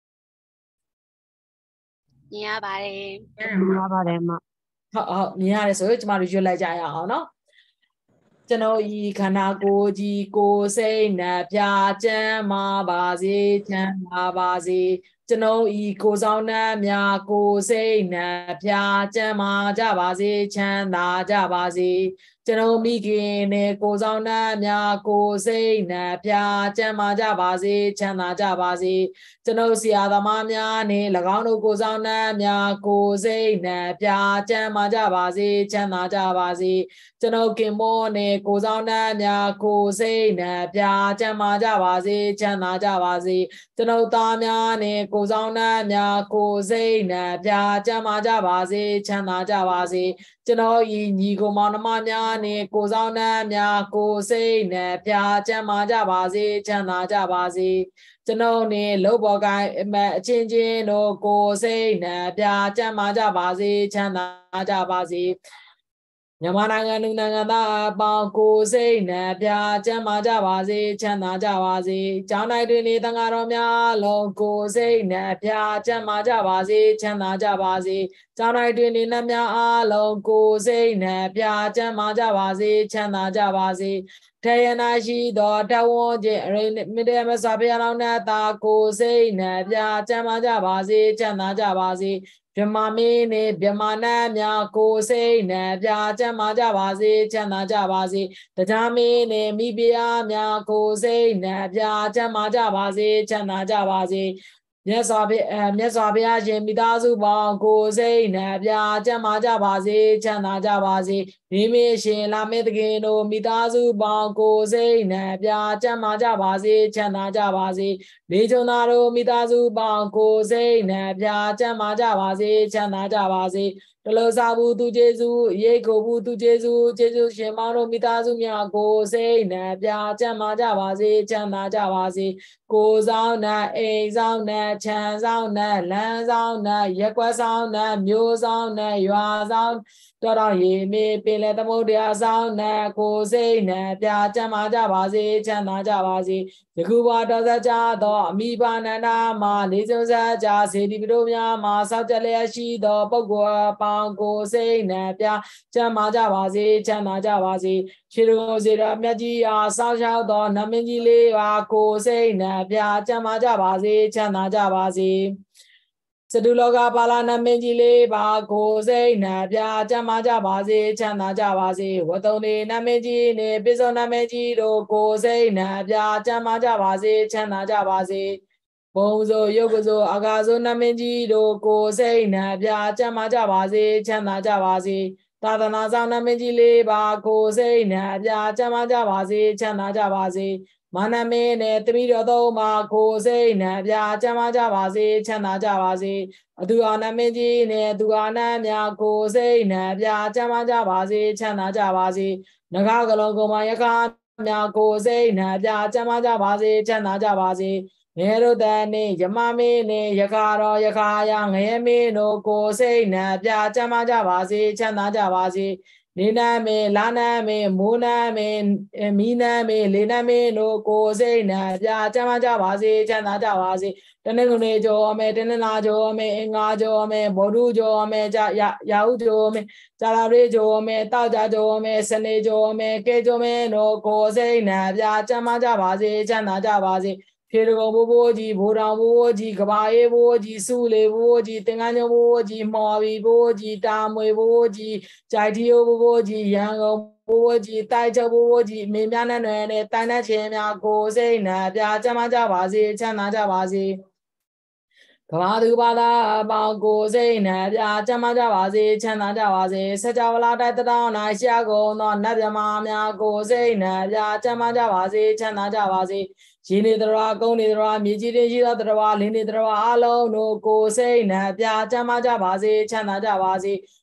မြင်ရပါတယ်မြင်ရပါတယ်မဟုတ်ဟုတ်မြင်ရတယ်ဆိုတော့ကျမတို့ရွတ်လိုက်ကြရအောင်နော်ကျွန်တော်ဤခန္ဓာကိုယ်ကြီးကိုယ်စိတ်နှပြကျမ်းမာပါစေချမ်းသာပါစေကျွန်ုပ်ဤကိုယ်ဆောင်နှံများကိုယ်စိတ်နှပြကျမ်းမာကြပါစေချမ်းသာကြပါစေကျွန်ုပ်မိခင်နဲ့ကိုယ်ဆောင်နှံများကိုယ်စိတ်နှပြကျမ်းမာကြပါစေချမ်းသာကြပါစေကျွန်ုပ်ဆရာသမားများနဲ့၎င်းတို့ကိုယ်ဆောင်နှံများကိုယ်စိတ်နှပြကျမ်းမာကြပါစေချမ်းသာကြပါစေကျွန်ုပ်ခင်မောနဲ့ကိုယ်ဆောင်နှံများကိုယ်စိတ်နှပြကျမ်းမာကြပါစေချမ်းသာကြပါစေကျွန်ုပ်သားများနဲ့ကိုယ်ဆောင်နှံများကိုယ်စိတ်နှပြကျမ်းမာကြပါစေချမ်းသာကြပါစေကျွန်တော်ဤညီကိုမောင်နှမများနဲ့ကိုယ်ဆောင်နှံများကိုယ်စိတ်နှပြကျမ်းမာကြပါစေချမ်းသာကြပါစေကျွန်ုပ်နေလောဘောကိုင်းအမအချင်းချင်းတို့ကိုယ်စိတ်နှပြကျမ်းမာကြပါစေချမ်းသာကြပါစေမြန်မာနိုင်ငံလူနိုင်ငံသားအပေါင်းကိုယ်စိတ်နှပြကျမ်းမာကြပါစေချမ်းသာကြပါစေကျောင်းတိုင်းတွင်နေသံဃာတော်များလုံးကိုယ်စိတ်နှပြကျမ်းမာကြပါစေချမ်းသာကြပါစေကျောင်းတိုင်းတွင်နေနှများအားလုံးကိုယ်စိတ်နှပြကျမ်းမာကြပါစေချမ်းသာကြပါစေထေယနာရှိသောတဝန်းကျင်အရိမိတေမစာဖျားလောင်းနဲ့တာကိုယ်စိတ်နှပြကျမ်းမာကြပါစေချမ်းသာကြပါစေမြမမင်းနဲ့မြမနတ်များကိုယ်စိတ်နှပြကျမ်းမာကြပါစေချမ်းသာကြပါစေတရားမင်းနဲ့မိဖုရားများကိုယ်စိတ်နှပြကျမ်းမာကြပါစေချမ်းသာကြပါစေမြတ်စွာဘုရားမြတ်စွာဘုရားရှင်မိသားစုပေါင်းကိုယ်စိတ်နှပြကျမ်းမာကြပါစေချမ်းသာကြပါစေမိမိရှင်လာမေတခင်တို့မိသားစုပေါင်းကိုယ်စိတ်နှပြကျမ်းမာကြပါစေချမ်းသာကြပါစေလေးချုံသားတို့မိသားစုပေါင်းကိုယ်စိတ်နှပြကျမ်းမာကြပါစေချမ်းသာကြပါစေတလောစာဘူးသူကျေစုရိတ်ကိုဘူးသူကျေစုကျေစုရှင်မောင်တို့မိသားစုများကိုယ်စိတ်နှပြကျမ်းမာကြပါစေချမ်းသာကြပါစေကိုယ်ဆောင်နဲ့အိမ်ဆောင်နဲ့ခြံဆောင်နဲ့လမ်းဆောင်နဲ့ရက်ကွက်ဆောင်နဲ့မျိုးဆောင်နဲ့ရွာဆောင်တော်တော်ရေမေပင်လေသမုဒ္ဒရာဆောင်နဲ့ကိုယ်စိတ်နဲ့ပြကျမ်းမာကြပါစေချမ်းသာကြပါစေယခုဘဝတော်စကြသောအမိဘနန္ဒာမှာလေးစုံစကြစေတီပတို့များမှာဆောက်ကြလျက်ရှိသောပုဂ္ဂိုလ်အပေါင်းကိုယ်စိတ်နဲ့ပြကျမ်းမာကြပါစေချမ်းသာကြပါစေခြေတော်စေတော်မြတ်ကြီးအားဆောက်ရှောက်သောနမင်းကြီးလေးပါကိုယ်စိတ်နဲ့ပြကျမ်းမာကြပါစေချမ်းသာကြပါစေစတုလောကပါဠနမင်းကြီးလေးပါကိုယ်စိတ်နှပြကျမ်းမာကြပါစေချမ်းသာကြပါစေဝတုံနေနမင်းကြီးနေပိစုံနမင်းကြီးတို့ကိုယ်စိတ်နှပြကျမ်းမာကြပါစေချမ်းသာကြပါစေဘုံဆိုယုတ်ကဆိုအာကာဆိုနမင်းကြီးတို့ကိုယ်စိတ်နှပြကျမ်းမာကြပါစေချမ်းသာကြပါစေသာသနာဆောင်နမင်းကြီးလေးပါကိုယ်စိတ်နှပြကျမ်းမာကြပါစေချမ်းသာကြပါစေမာနမင်းနဲ့တမိတော်သုံးပါကိုယ်စိတ်နှပြကျမ်းမာကြပါစေချမ်းသာကြပါစေအသူအာနမင်းကြီးနဲ့သူအာနများကိုယ်စိတ်နှပြကျမ်းမာကြပါစေချမ်းသာကြပါစေနဂကလုံးကုံမယခများကိုယ်စိတ်နှပြကျမ်းမာကြပါစေချမ်းသာကြပါစေငယ်တို့တန်နေယမမင်းနဲ့ယခတော်ယခာယငယ်မင်းတို့ကိုယ်စိတ်နှပြကျမ်းမာကြပါစေချမ်းသာကြပါစေနေနမေလာနမေမိုးနမေမီနမေလေနမေတို့ကိုယ်စိတ်နှပြကျမ်းမာကြပါစေချမ်းသာကြပါစေတနေ့ကုန်နေကြောအမေတနေ့နာကြောအမေအင်္ဂါကြောအမေဘောဓုကြောအမေကြာရာဟုကြောအမေဇာလာရေကြောအမေတောက်ကြကြောအမေစနေကြောအမေကေကြောမေတို့ကိုယ်စိတ်နှပြကျမ်းမာကြပါစေချမ်းသာကြပါစေဖြေတော်ဘိုးဘိုးကြီးဘိုးတော်ဘိုးဘိုးကြီးကဘာအေးဘိုးကြီးစုလေဘိုးကြီးတင်ကန်းညိုဘိုးကြီးမော်ဘီဘိုးကြီးတာမွေဘိုးကြီးကြိုက်တီယိုဘိုးကြီးရန်ကုန်ဘိုးကြီးတိုက်ချုပ်ဘိုးကြီးမေမြနဲ့နယ်နဲ့တိုင်တဲ့ချင်းများကိုစိတ်နှပြကျမ်းမာကြပါစေချမ်းသာကြပါစေကဘာသူဘာသာအပေါင်းကိုစိတ်နှပြကျမ်းမာကြပါစေချမ်းသာကြပါစေစကြဝဠာတိုက်တောင်း၌ရှာကုန်သောနတ်မြမာများကိုစိတ်နှပြကျမ်းမာကြပါစေချမ်းသာကြပါစေရင်းနေတော်ကုန်းနေတော်မြေကြီးတင်ရှိသောတော်လင်းနေတော်အလုံးတို့ကိုစိတ်နှပြကျမ်းမာကြပါစေချမ်းသာကြပါစေ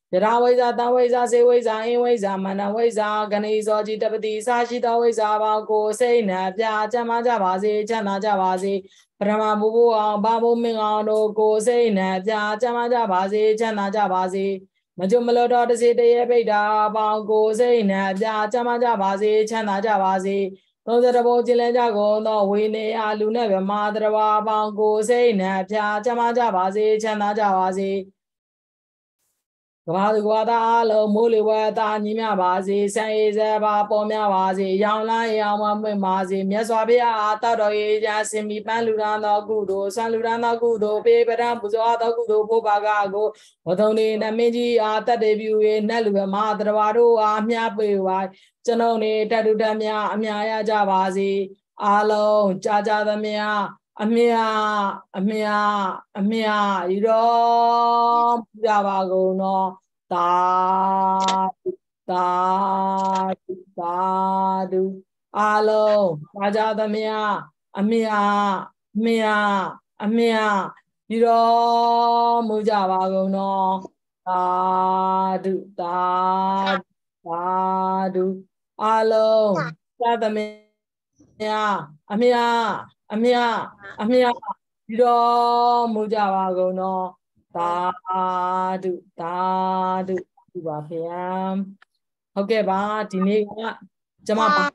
ယထာဝိဇ္ဇာတဝိဇ္ဇာစေဝိဇ္ဇာအင်းဝိဇ္ဇာမနဝိဇ္ဇာကနေဇောจิตပတိစာရှိသောဝိဇ္ဇာပေါင်းကိုစိတ်နှပြချမ်းသာကြပါစေချမ်းသာကြပါစေပရမဘုဘအောင်ဘာဘုမင်အောင်တို့ကိုစိတ်နှပြချမ်းသာကြပါစေချမ်းသာကြပါစေမကြုံမလို့တော့တစေတရေပိတ်တာပေါင်းကိုစိတ်နှပြချမ်းသာကြပါစေချမ်းသာကြပါစေသုံးစတဘောကျင်လဲကြကုန်သောဝေနေယလူနဲ့ဗမာတရဝပေါင်းကိုစိတ်နှပြချမ်းသာကြပါစေချမ်းသာကြပါစေကဘာသူကသာအလုံးမိုးလေဝတာညီမြပါစေဆံရည်စပါပေါ်များပါစေရောင်လာရောင်မမွင့်ပါစေမြတ်စွာဘုရားအာတတော်ရေးကြစင်မီပန်းလူရန်သောကုသိုလ်ဆံလူရန်သောကုသိုလ်ပေပဒံပူဇော်သောကုသိုလ်ဖို့ပါကကိုဝထုံနေနမင်းကြီးအာတတ်တေပြု၍နတ်လူဗမာတရဝါတို့အားမြပေဝါကျွန်ုပ်နေတတုတမြအမြရကြပါစေအာလုံးကြာကြာသမျှအမြအမြအမြဤတော်ပြပါကုန်သောသာသာသာဒုအာလုံးကြာကြာသမျှအမြအမြအမြဤတော်မူကြပါကုန်သောသာဒုသာသာဒုအာလုံးကြာသမျှအမြအမြအမြဒီတော်မူကြပါကုန်သောသာဓုသာဓုဒီပါဗျာဟုတ်ကဲ့ပါဒီနေ့ကကျွန်မဟုတ်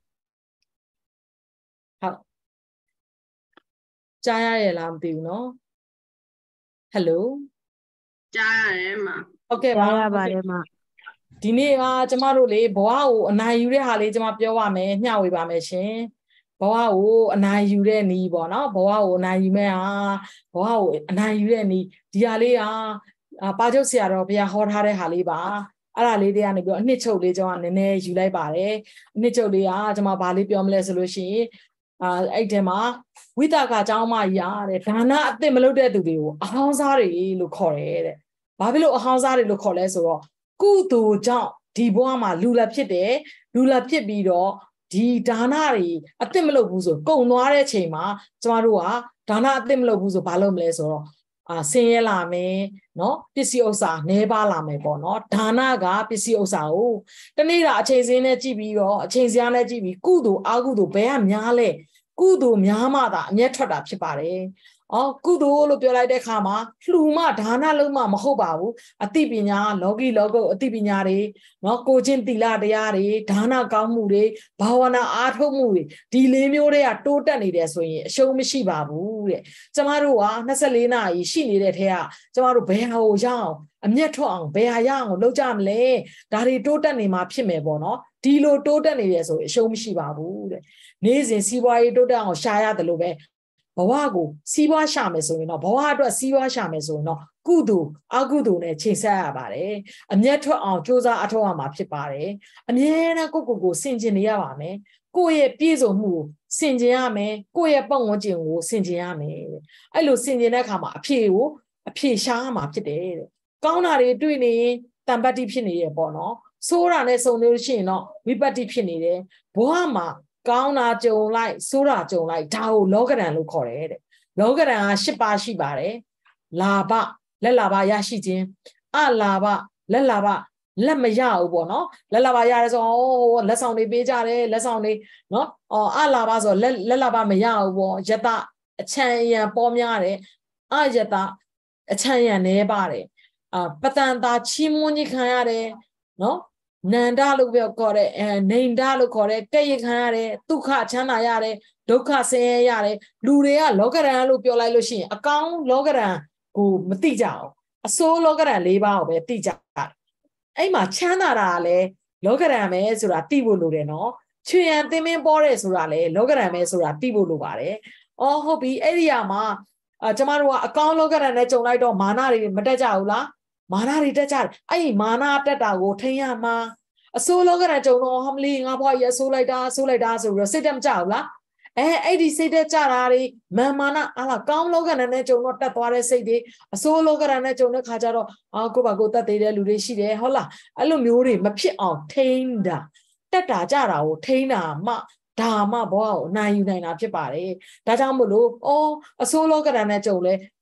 ကြားရရဲ့လားမသိဘူးနော်ဟယ်လိုကြားရတယ်မဟုတ်ကဲ့ပါရပါတယ်မဒီနေ့ကကျမတို့လေဘဝကိုအနိုင်ယူတဲ့ဟာလေးကျမပြောပါမယ်မျှဝေပါမယ်ရှင်ဘဝကိုအနိုင်ယူတဲ့နီးပေါ့နော်ဘဝကိုအနိုင်ယူမဲ့ဟာဘဝကိုအနိုင်ယူတဲ့နီးဒီဟာလေးဟာပါချုပ်ဆရာတော်ဘုရားဟောထားတဲ့ဟာလေးပါအဲ့ဒါလေးတွေကနေပြီးတော့အနှစ်ချုပ်လေးကျွန်တော်နည်းနည်းယူလိုက်ပါတယ်အနှစ်ချုပ်လေးကကျွန်မဘာလေးပြောမလဲဆိုလို့ရှိရင်အာအဲ့ဒီမှာဝိတကအကြောင်းမှရတဲ့ဒါနအသစ်မလုပ်တဲ့သူတွေကိုအဟောင်းစားတွေလို့ခေါ်တယ်တဲ့ဘာဖြစ်လို့အဟောင်းစားတွေလို့ခေါ်လဲဆိုတော့ကုသိုလ်ကြောင့်ဒီဘဝမှာလူလာဖြစ်တယ်လူလာဖြစ်ပြီးတော့ဒီဒါနတွေအသစ်မလုပ်ဘူးဆိုကုံသွားတဲ့ချိန်မှာကျမတို့ကဒါနအသစ်မလုပ်ဘူးဆိုဘာလုပ်မလဲဆိုတော့အာဆင်းရဲလာမယ်เนาะပစ္စည်းဥစ္စာနှဲပါလာမယ်ပေါ့เนาะဒါနကပစ္စည်းဥစ္စာကိုတနေ့တာအချိန်စင်းနဲ့ကြည့်ပြီးတော့အချိန်စရာနဲ့ကြည့်ပြီးကုသိုလ်အကုသိုလ်ဘယ်ကများလဲကုသိုလ်များမှသာအမျက်ထွက်တာဖြစ်ပါတယ်အော်ကုသိုလ်လို့ပြောလိုက်တဲ့အခါမှာလှူမှဒါနလုံးမှမဟုတ်ပါဘူးအသိပညာလောကီလောကုတ်အသိပညာတွေเนาะကိုချင်းတိလတရားတွေဒါနကောင်းမှုတွေဘာဝနာအားထုတ်မှုတွေဒီလေးမျိုးတွေကတိုးတက်နေတယ်ဆိုရင်အရှုံးမရှိပါဘူးတဲ့ကျမတို့ကနှစ်ဆယ့်လေးနာရီရှိနေတဲ့ထဲကကျမတို့ဘယ်ဟာကိုရအောင်အမျက်ထွက်အောင်ဘယ်ဟာရအောင်လုပ်ကြမလဲဒါတွေတိုးတက်နေမှာဖြစ်မယ်ပေါ့เนาะဒီလိုတိုးတက်နေတယ်ဆိုရင်အရှုံးမရှိပါဘူးတဲ့နေ့စဉ်စီးပွားရေးတိုးတက်အောင်ရှာရတယ်လို့ပဲဘဝကိုစီးပွားရှာမယ်ဆိုရင်တော့ဘဝအတွက်စီးပွားရှာမယ်ဆိုရင်တော့ကုသိုလ်အကုသိုလ်နဲ့ချိန်ဆက်ရပါတယ်အမျက်ထွက်အောင်စ조사အထောက်အမှာဖြစ်ပါတယ်အမြဲတမ်းကိုကိုကိုစင်ကျင်နေရပါမယ်ကိုယ့်ရဲ့ပြည့်စုံမှုကိုစင်ကျင်ရမယ်ကိုယ့်ရဲ့ပတ်ဝန်းကျင်ကိုစင်ကျင်ရမယ်အဲ့လိုစင်ကျင်တဲ့အခါမှာအဖြေကိုအဖြေရှားမှာဖြစ်တယ်တဲ့ကောင်းတာတွေတွေ့နေရင်တံပတ်တိဖြစ်နေတယ်ပေါ့နော်ဆိုးတာနဲ့စုံလို့ရှိရင်တော့ဝိပတ္တိဖြစ်နေတယ်ဘဝမှာကောင်းတာကြုံလိုက်ဆိုးတာကြုံလိုက်ဒါကိုလောကဓာတ်လို့ခေါ်တယ်တဲ့လောကဓာတ်က၈ပါးရှိပါတယ်လာဘလက်လာဘရရှိခြင်းအလာဘလက်လာဘလက်မရဘူးပေါ့နော်လက်လာဘရတယ်ဆိုတော့လက်ဆောင်တွေပေးကြတယ်လက်ဆောင်တွေနော်အော်အလာဘဆိုလက်လက်လာဘမရဘူးပေါ့ယတအချမ်းရံပေါ်များတယ်အယတအချမ်းရံနေပါတယ်အာပတန်တာချီးမွမ်းခြင်းခံရတယ်နော်နန္ဒလို့ပြောခေါ်တဲ့အဲနေန္ဒလို့ခေါ်တဲ့ကဲ့ရခံရတယ်ဒုက္ခချမ်းသာရတယ်ဒုက္ခဆင်းရဲရတယ်လူတွေကလောကဓာတ်လို့ပြောလိုက်လို့ရှိရင်အကောင်းလောကဓာတ်ကိုမသိကြအောင်အစိုးလောကဓာတ်၄ပါးကိုပဲသိကြတယ်အဲ့မှာချမ်းသာတာကလည်းလောကဓာတ်ပဲဆိုတာသိဖို့လိုတယ်နော်ချွေရန်သင်မင်းပေါ်တယ်ဆိုတာလည်းလောကဓာတ်ပဲဆိုတာသိဖို့လိုပါတယ်အော်ဟုတ်ပြီအဲ့ဒီကမှာအာကျမတို့ကအကောင်းလောကဓာတ်နဲ့ကြုံလိုက်တော့မာနတွေမတက်ကြဘူးလားမာနတွေတက်ကြတယ်အဲ့ဒီမာနတက်တာကိုထိန်းရမှာအစိုးလောကဓာတ်ကြုံတော့ဟမလီငါဘွားရဆိုးလိုက်တာဆိုးလိုက်တာဆိုပြီးတော့စိတ်တက်မကြဘူးလားအဲအဲ့ဒီစိတ်တက်ကြတာတွေမာမာနဟာလားကောင်းလောကဓာတ်နဲ့ကြုံတော့တက်သွားတဲ့စိတ်တွေအစိုးလောကဓာတ်နဲ့ကြုံတဲ့ခါကျတော့အာကိုပါကိုတက်သေးတဲ့လူတွေရှိတယ်ဟုတ်လားအဲ့လိုမျိုးတွေမဖြစ်အောင်ထိန်းတာတက်တာကြတာကိုထိန်းတာမှဒါမှဘဝကိုအနိုင်ယူနိုင်တာဖြစ်ပါတယ်ဒါကြောင့်မို့လို့အော်အစိုးလောကဓာတ်နဲ့ကြုံလဲ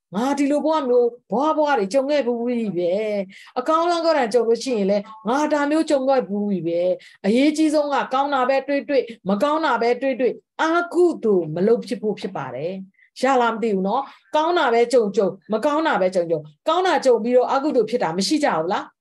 ငါဒီလိုဘဝမျိုးဘဝဘဝတွေကြုံခဲ့ဘူးပြီပဲအကောင်းလောက်ကတည်းကကြုံလို့ရှိရင်လေငါဒါမျိုးကြုံခဲ့ဘူးပြီပဲအရေးကြီးဆုံးကကောင်းတာပဲတွေ့တွေ့မကောင်းတာပဲတွေ့တွေ့အာကုသို့မလုပ်ဖြစ်ဖို့ဖြစ်ပါတယ်ရလားမသိဘူးနော်ကောင်းတာပဲကြုံကြုံမကောင်းတာပဲကြုံကြုံကောင်းတာကြုံပြီးတော့အာကုသို့ဖြစ်တာမရှိကြဘူးလား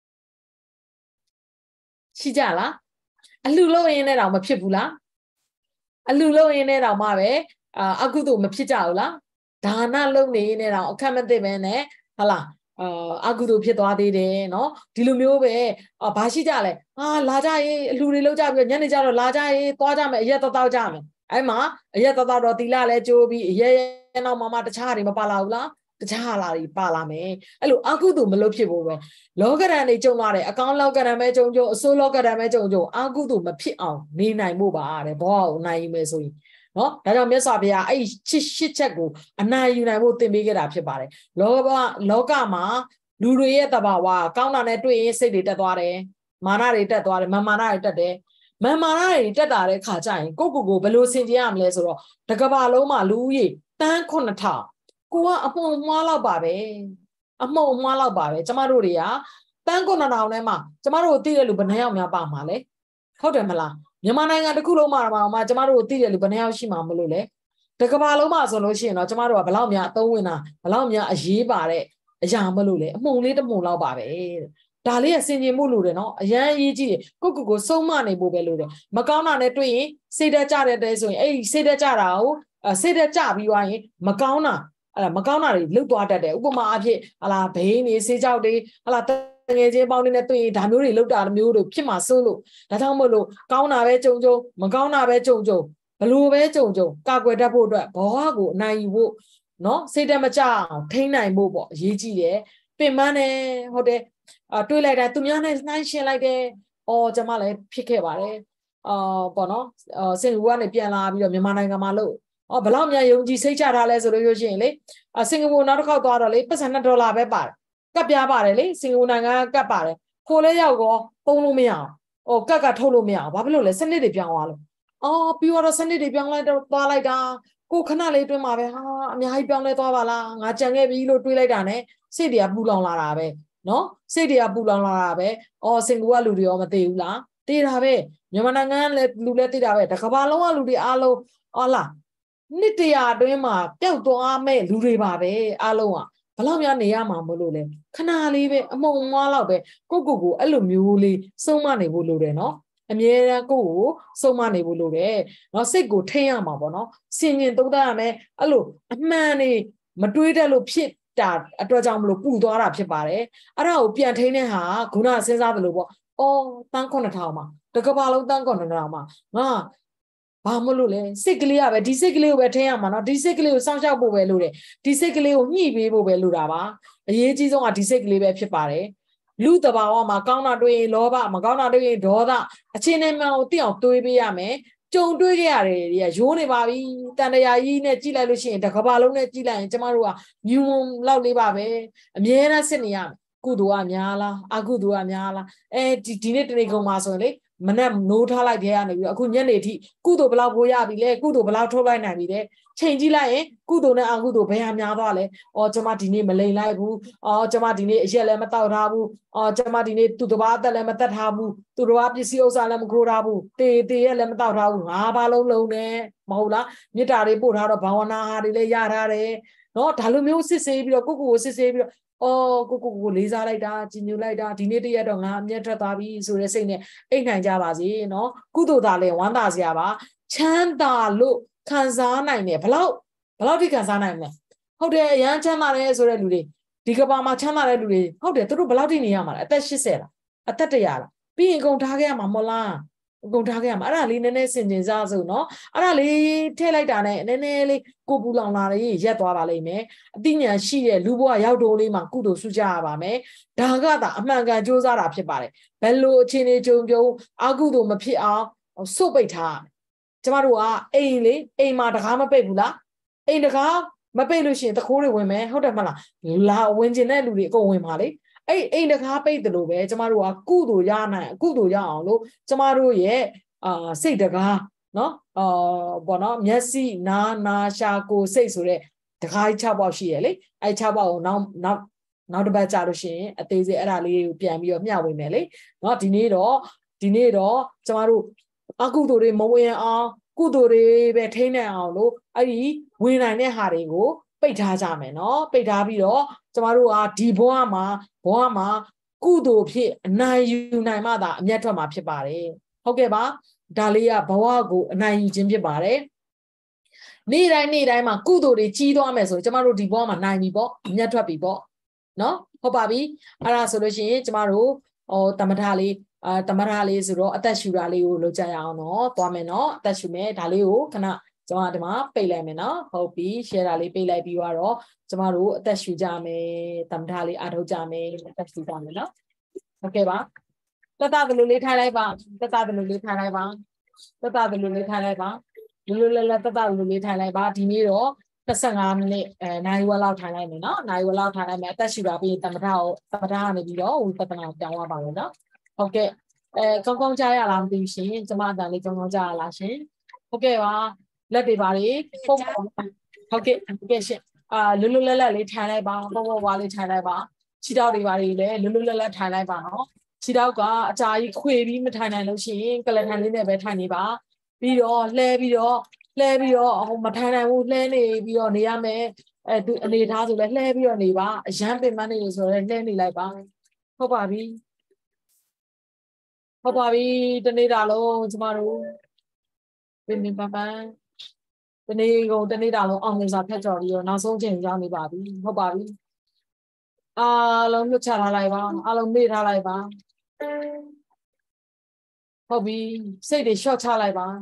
ရှိကြလားအလှလို့ရင်းနဲ့တော့မဖြစ်ဘူးလားအလှလို့ရင်းနဲ့တော့မှပဲအာအကုသို့မဖြစ်ကြဘူးလားဒါနလုပ်နေနေတော့အခက်မသိပဲနဲ့ဟာလားအာအကုသို့ဖြစ်သွားသေးတယ်နော်ဒီလိုမျိုးပဲဘာရှိကြလဲဟာလာကြရေးအလှတွေလောက်ကြပြီးညနေကျတော့လာကြရေးသွားကြမယ်အရက်တော့တောက်ကြမယ်အဲ့မှာအရက်တော့တော့တီလာလဲကြိုးပြီးအရက်ရဲ့နောက်မှမတခြားတွေမပါလာဘူးလားတခြားလာတွေပါလာမယ်အဲ့လိုအကုသို့မလုပ်ဖြစ်ဖို့ပဲလောကရန်တွေကြုံလာတယ်အကောင်းလောကရန်ပဲကြုံကြုံအဆိုးလောကရန်ပဲကြုံကြုံအကုသို့မဖြစ်အောင်နေနိုင်ဖို့ပါတဲ့ဘောကိုနိုင်မယ်ဆိုရင်နော်ဒါကြောင့်မြတ်စွာဘုရားအဲ့ချစ်ရှစ်ချက်ကိုအနာယူနိုင်ဖို့သင်ပေးခဲ့တာဖြစ်ပါတယ်လောကလောကမှာလူတွေရဲ့တဘာဝကောင်းတာနဲ့တွေ့ရင်စိတ်တွေတက်သွားတယ်မာနတွေတက်သွားတယ်မမာနတွေတက်တယ်မမာနတွေတက်တာတဲ့ခါကျရင်ကိုကိုကိုဘယ်လိုဆင်ခြင်ရမလဲဆိုတော့တကဘာလုံးမှာလူဦးရေတန်းခုနှစ်ထောင်ကိုကအမှုံမွှားလောက်ပါပဲအမှုံမွှားလောက်ပါပဲကျမတို့တွေကတန်းခုနှစ်ထောင်ထဲမှာကျမတို့ကိုသိတဲ့လူဘယ်နှယောက်များပါမှာလဲဟုတ်တယ်မလားမြန်မာနိုင်ငံတစ်ခုလုံးမှာမှာကျမတို့ကိုသိတယ်လို့ဘယ်နှယောက်ရှိမှာမလို့လဲတကဘာလုံးမှာဆိုလို့ရှိရင်တော့ကျမတို့ကဘလောက်များအသုံးဝင်တာဘလောက်များအရေးပါတဲ့အရာမလို့လဲအမှုံလေးတစ်မှုံလောက်ပါပဲဒါလေးကစင်ကြင်မှုလို့တယ်နော်အရန်အရေးကြီးတယ်ကိုကိုကိုစုံမနေဖို့ပဲလို့တယ်မကောင်းတာနဲ့တွေ့ရင်စိတ်တက်ကြတဲ့တဲဆိုရင်အဲ့ဒီစိတ်တက်ကြတာကိုစိတ်တက်ကြပြီးသွားရင်မကောင်းတာအဲ့ဒါမကောင်းတာတွေလှုပ်သွားတတ်တယ်ဥပမာအဖြစ်ဟလာဘိန်းနေစေးကြောက်တွေဟလာငယ်ချင်းပေါင်းနေတဲ့တွေ့ရင်ဒါမျိုးတွေလောက်တာမျိုးတွေဖြစ်မှာစိုးလို့ဒါကြောင့်မို့လို့ကောင်းတာပဲကြုံကြုံမကောင်းတာပဲကြုံကြုံဘလို့ပဲကြုံကြုံကာကွယ်တတ်ဖို့အတွက်ဘောဟကိုအနိုင်ယူဖို့နော်စိတ်တမကြအောင်ထိန်းနိုင်ဖို့ပေါ့အရေးကြီးတယ်ပင်ပန်းတယ်ဟုတ်တယ်အာတွေးလိုက်တာသူများနဲ့နှိုင်းရှင်းလိုက်တယ်အော်ကျွန်မလည်းဖြစ်ခဲ့ပါတယ်အာပေါ့နော်အာစင်ကာပူကနေပြန်လာပြီးတော့မြန်မာနိုင်ငံမှာလို့အော်ဘလောက်များယုံကြည်စိတ်ချထားလဲဆိုလို့ရရှိရင်လေစင်ကာပူနောက်တစ်ခေါက်သွားတော့လေပတ်စံနှစ်ဒေါ်လာပဲပါတယ်ကပ်ပြားပါတယ်လေစင်ကာပူနိုင်ငံကကပ်ပါတယ်ခိုးလဲရောက်တော့ပုံလို့မရအောင်ဟိုကက်ကထုတ်လို့မရအောင်ဘာဖြစ်လို့လဲစနစ်တွေပြောင်းသွားလို့အော်ပြီးတော့စနစ်တွေပြောင်းလိုက်တော့သွားလိုက်တာကိုခဏလေးတွင်းမှာပဲဟာအများကြီးပြောင်းလဲသွားပါလားငါကြံခဲ့ပြီလို့တွေးလိုက်တာ ਨੇ စိတ်တွေကပူလောင်လာတာပဲနော်စိတ်တွေကပူလောင်လာတာပဲအော်စင်ကာပူကလူတွေရောမသိဘူးလားသိတာပဲမြန်မာနိုင်ငံကလည်းလူလည်းသိတာပဲတကဘာလုံးကလူတွေအားလုံးအော်လားနှစ်တရာအတွင်းမှာပျောက်သွားမဲ့လူတွေပါပဲအားလုံးကဘလောက်များနေရမှာမလို့လဲခဏလေးပဲအမုံမွားလောက်ပဲကိုကိုကိုအဲ့လိုမျိုးလေးစုံမနေဖို့လိုတယ်နော်အမြဲတမ်းကိုကိုစုံမနေဖို့လိုတယ်နော်စိတ်ကိုထိန်းရမှာပေါ့နော်စင်ញင်သုံးသပ်ရမယ်အဲ့လိုအမှန်နေမတွေးတတ်လို့ဖြစ်တာအတွက်ကြောင့်မလို့ပူသွားတာဖြစ်ပါတယ်အဲ့ဒါကိုပြန်ထိန်းတဲ့ဟာခုနစဉ်းစားသလိုပေါ့အော်တန်းခုနှစ်ထောင်မှာတကဘာလုံးတန်းခုနှစ်ထောင်မှာငါဘာမလို့လဲစိတ်ကလေးကပဲဒီစိတ်ကလေးကိုပဲထိန်းရမှာနော်ဒီစိတ်ကလေးကိုစောင့်ရှောက်ဖို့ပဲလို့တယ်ဒီစိတ်ကလေးကိုညှိပေးဖို့ပဲလို့တာပါအရေးကြီးဆုံးကဒီစိတ်ကလေးပဲဖြစ်ပါတယ်လူတဘာဝမှာကောင်းတာတွေ့ရင်လောဘမကောင်းတာတွေ့ရင်ဒေါသအချင်းနဲ့မှန်ကိုသိအောင်တွေးပေးရမယ်ကြုံတွေးခဲ့ရတယ်တွေကရိုးနေပါပြီတန်တရာကြီးနဲ့ကြည့်လိုက်လို့ရှိရင်တကဘာလုံးနဲ့ကြည့်လိုက်ရင်ကျမတို့ကမြူမုံလောက်လေးပါပဲအမြဲတမ်းစစ်နေရမယ်ကုသိုလ်ကများလားအကုသိုလ်ကများလားအဲဒီဒီနေ့တနေ့ကုန်မှာဆိုရင်လေမနဲ့နိုးထားလိုက်တဲ့ကနေပြီးအခုညနေထိကုသိုလ်ဘလောက်ကိုရပြီလဲကုသိုလ်ဘလောက်ထုတ်လိုက်နိုင်ပြီလဲချိန်ကြည့်လိုက်ရင်ကုသိုလ်နဲ့အကုသိုလ်ဘယ်ဟာများသွားလဲအော်ကျွန်မဒီနေ့မလိန်လိုက်ဘူးအော်ကျွန်မဒီနေ့အရက်လည်းမတောက်ထားဘူးအော်ကျွန်မဒီနေ့သူတစ်ပါးအသက်လည်းမသက်ထားဘူးသူတစ်ပါးပစ္စည်းဥစ္စာလည်းမခိုးထားဘူးတေတေရက်လည်းမတောက်ထားဘူးငါးပါးလုံးလုံးနဲ့မဟုတ်လားမေတ္တာတွေပို့ထားတော့ဘာဝနာဟာတွေလည်းရထားတယ်နော်ဒါလိုမျိုးစစ်ဆေးပြီးတော့ကိုကိုကိုစစ်ဆေးပြီးတော့အော်ကိုကိုကိုလေးစားလိုက်တာကြည်ညိုလိုက်တာဒီနေ့တရက်တော့ငါအမျက်ထွက်သွားပြီဆိုတဲ့စိတ်နဲ့အိတ်နိုင်ကြပါစေနော်ကုသိုလ်သားလည်းဝမ်းသာစရာပါချမ်းသာလို့ခံစားနိုင်တယ်ဘလောက်ဘလောက်ထိခံစားနိုင်မလဲဟုတ်တယ်အရန်ချမ်းသာတယ်ဆိုတဲ့လူတွေဒီကဘာမှာချမ်းသာတဲ့လူတွေဟုတ်တယ်သူတို့ဘလောက်ထိနေရမှာလဲအသက်၈၀လားအသက်၁၀၀လားပြီးရင်အကုန်ထားခဲ့ရမှာမဟုတ်လားအကုန်ထားခဲ့ရမှာအဲ့ဒါလေးနည်းနည်းစင်ကြင်စားစို့နော်အဲ့ဒါလေးထည့်လိုက်တာနဲ့နည်းနည်းလေးကိုပူလောင်လာလေးရက်သွားပါလိမ့်မယ်အသိဉာဏ်ရှိတဲ့လူဘဝရောက်တိုးလေးမှာကုသိုလ်ဆုကြရပါမယ်ဒါကသာအမှန်ကန်ကြိုးစားတာဖြစ်ပါတယ်ဘယ်လိုအခြေအနေကြုံကြုံအကုသိုလ်မဖြစ်အောင်စွတ်ပိတ်ထားကျမတို့ကအိမ်လေအိမ်မှာတကားမပိတ်ဘူးလားအိမ်တကားမပိတ်လို့ရှိရင်တခိုးတွေဝင်မယ်ဟုတ်တယ်မလားလာဝင်ကျင်တဲ့လူတွေအကုန်ဝင်ပါလေအဲ့အိမ်တကားပိတ်တယ်လို့ပဲကျမတို့ကကုသိုလ်ရနိုင်ကုသိုလ်ရအောင်လို့ကျမတို့ရဲ့အာစိတ်တကားနော်အာဘောနော်မျက်စိနာနာရှာကိုစိတ်ဆိုတဲ့တခါကြီး၆ပေါက်ရှိရလေအဲ၆ပေါက်ကိုနောက်နောက်နောက်တစ်ပတ်ကြာလို့ရှိရင်အသေးစိတ်အဲ့ဒါလေးကိုပြန်ပြီးတော့မျှဝေမယ်လေเนาะဒီနေ့တော့ဒီနေ့တော့ကျမတို့အကုသိုလ်တွေမဝင်အောင်ကုသိုလ်တွေပဲထိန်းနိုင်အောင်လို့အဲ့ဒီဝင်နိုင်တဲ့ဟာတွေကိုပိတ်ထားကြမယ်เนาะပိတ်ထားပြီးတော့ကျမတို့ကဒီဘဝမှာဘဝမှာကုသိုလ်ဖြစ်အနိုင်ယူနိုင်မှသာအမျက်ထွက်မှာဖြစ်ပါတယ်ဟုတ်ကဲ့ပါဒါလေးကဘဝကိုအနိုင်ယူခြင်းဖြစ်ပါတယ်နေ့တိုင်းနေ့တိုင်းမှာကုသိုလ်တွေကြီးသွားမယ်ဆိုရင်ကျမတို့ဒီဘဝမှာနိုင်ပြီပေါ့အမျက်ထွက်ပြီပေါ့နော်ဟုတ်ပါပြီအဲ့ဒါဆိုလို့ရှိရင်ကျမတို့ဟောတမထလေးအာတမထလေးဆိုတော့အသက်ရှူတာလေးကိုလုပ်ကြရအောင်နော်သွားမယ်နော်အသက်ရှူမယ်ဒါလေးကိုခဏကျမဒီမှာပိတ်လိုက်မယ်နော်ဟုတ်ပြီ share တာလေးပိတ်လိုက်ပြီးတော့ကျမတို့အသက်ရှူကြမယ်တမထလေးအားထုတ်ကြမယ်အသက်ရှူကြမယ်နော်ဟုတ်ကဲ့ပါတတဘလူလေးထားလိုက်ပါတတဘလူလေးထားလိုက်ပါတတဘလူလေးထားလိုက်ပါလူလူလည်းတတဘလူလေးထားလိုက်ပါဒီနေ့တော့twenty-fiveမိနစ်အဲနိုင်ဝက်လောက်ထိုင်လိုက်မယ်နော်နိုင်ဝက်လောက်ထိုင်လိုက်မယ်အသက်ရှူတာပြီးရင်တမထကိုတမထကနေပြီးတော့ဝိပဿနာပြောင်းသွားပါမယ်နော်ဟုတ်ကဲ့အဲကောင်းကောင်းကြားရလားမသိဘူးရှင်ကျမအတန်လေးကောင်းကောင်းကြားရလားရှင်ဟုတ်ကဲ့ပါလက်တွေပါလေးပုံဟုတ်ကဲ့ဟုတ်ကဲ့ရှင်အာလွတ်လွတ်လပ်လပ်လေးထိုင်လိုက်ပါပေါ်ပေါ်ဝါလေးထိုင်လိုက်ပါခြေထောက်တွေပါလေးလည်းလွတ်လွတ်လပ်လပ်ထိုင်လိုက်ပါနော်ခြေထောက်ကအကြာကြီးခွေပြီးမထိုင်နိုင်လို့ရှိရင်ကလထိုင်လေးနဲ့ပဲထိုင်နေပါပြီးတော့လှဲပြီးတော့လှဲပြီးတော့ဟိုမထိုင်နိုင်ဘူးလှဲနေပြီးတော့နေရမယ်အဲသူအနေထားဆိုလဲလှဲပြီးတော့နေပါအရန်ပင်မနေလို့ဆိုတော့လှဲနေလိုက်ပါဟုတ်ပါပြီဟုတ်ပါပြီတနေ့တာလုံးကျမတို့ပင်ပင်ပန်းပန်းတနေ့ကုန်တနေ့တာလုံးအောင်မြင်စွာဖျက်ကျော်ပြီးတော့နောက်ဆုံးချိန်ရောက်နေပါပြီဟုတ်ပါပြီအားလုံးလွတ်ချထားလိုက်ပါအားလုံးမေ့ထားလိုက်ပါဟုတ်ပြီစိတ်တွေရှော့ချလိုက်ပါ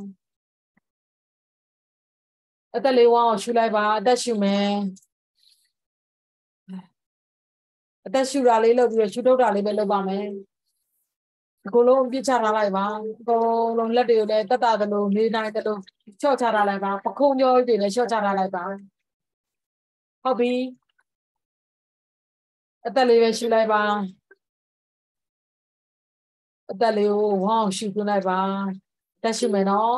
အသက်လေးဝအောင်ရှူလိုက်ပါအသက်ရှူမယ်အသက်ရှူတာလေးလုပ်ပြီးတော့ရှူထုတ်တာလေးပဲလုပ်ပါမယ်အကုန်လုံးပြစ်ချထားလိုက်ပါအကုန်လုံးလက်တွေကိုလည်းတတ်တာသလိုနေနိုင်တယ်လို့ချော့ချထားလိုက်ပါပခုံးကြောတွေလည်းချော့ချထားလိုက်ပါဟုတ်ပြီအသက်လေးပဲရှူလိုက်ပါအသက်လေးကိုဝအောင်ရှူသွင်းလိုက်ပါတက်ရှူမယ်နော်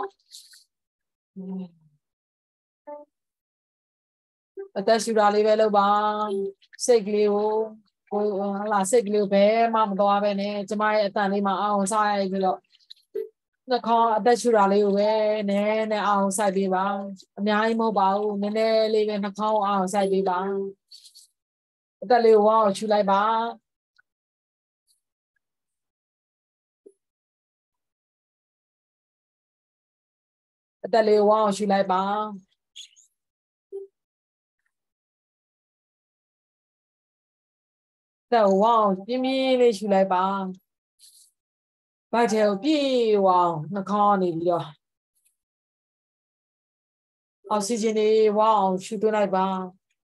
အသက်ရှူတာလေးပဲလုပ်ပါစိတ်ကလေးကိုကိုဟလာစိတ်ကလေးကိုဘယ်မှမသွားပဲနဲ့ကျမရဲ့အတန်လေးမှာအောင်စားရပြီးတော့နှာခေါင်းအသက်ရှူတာလေးကိုပဲနည်းနည်းအောင်စိုက်ပေးပါအများကြီးမဟုတ်ပါဘူးနည်းနည်းလေးပဲနှာခေါင်းအောင်စိုက်ပေးပါအသက်လေးကိုဝအောင်ရှူလိုက်ပါအသက်လေးကိုဝအောင်ရှူလိုက်ပါသက်ဝအောင်ပြင်းပြင်းလေးရှူလိုက်ပါဗိုက်ထဲကိုပြေဝအောင်နှာခေါင်းနေပြီးတော့အောက်ဆီဂျင်တွေဝအောင်ရှူသွင်းလိုက်ပါ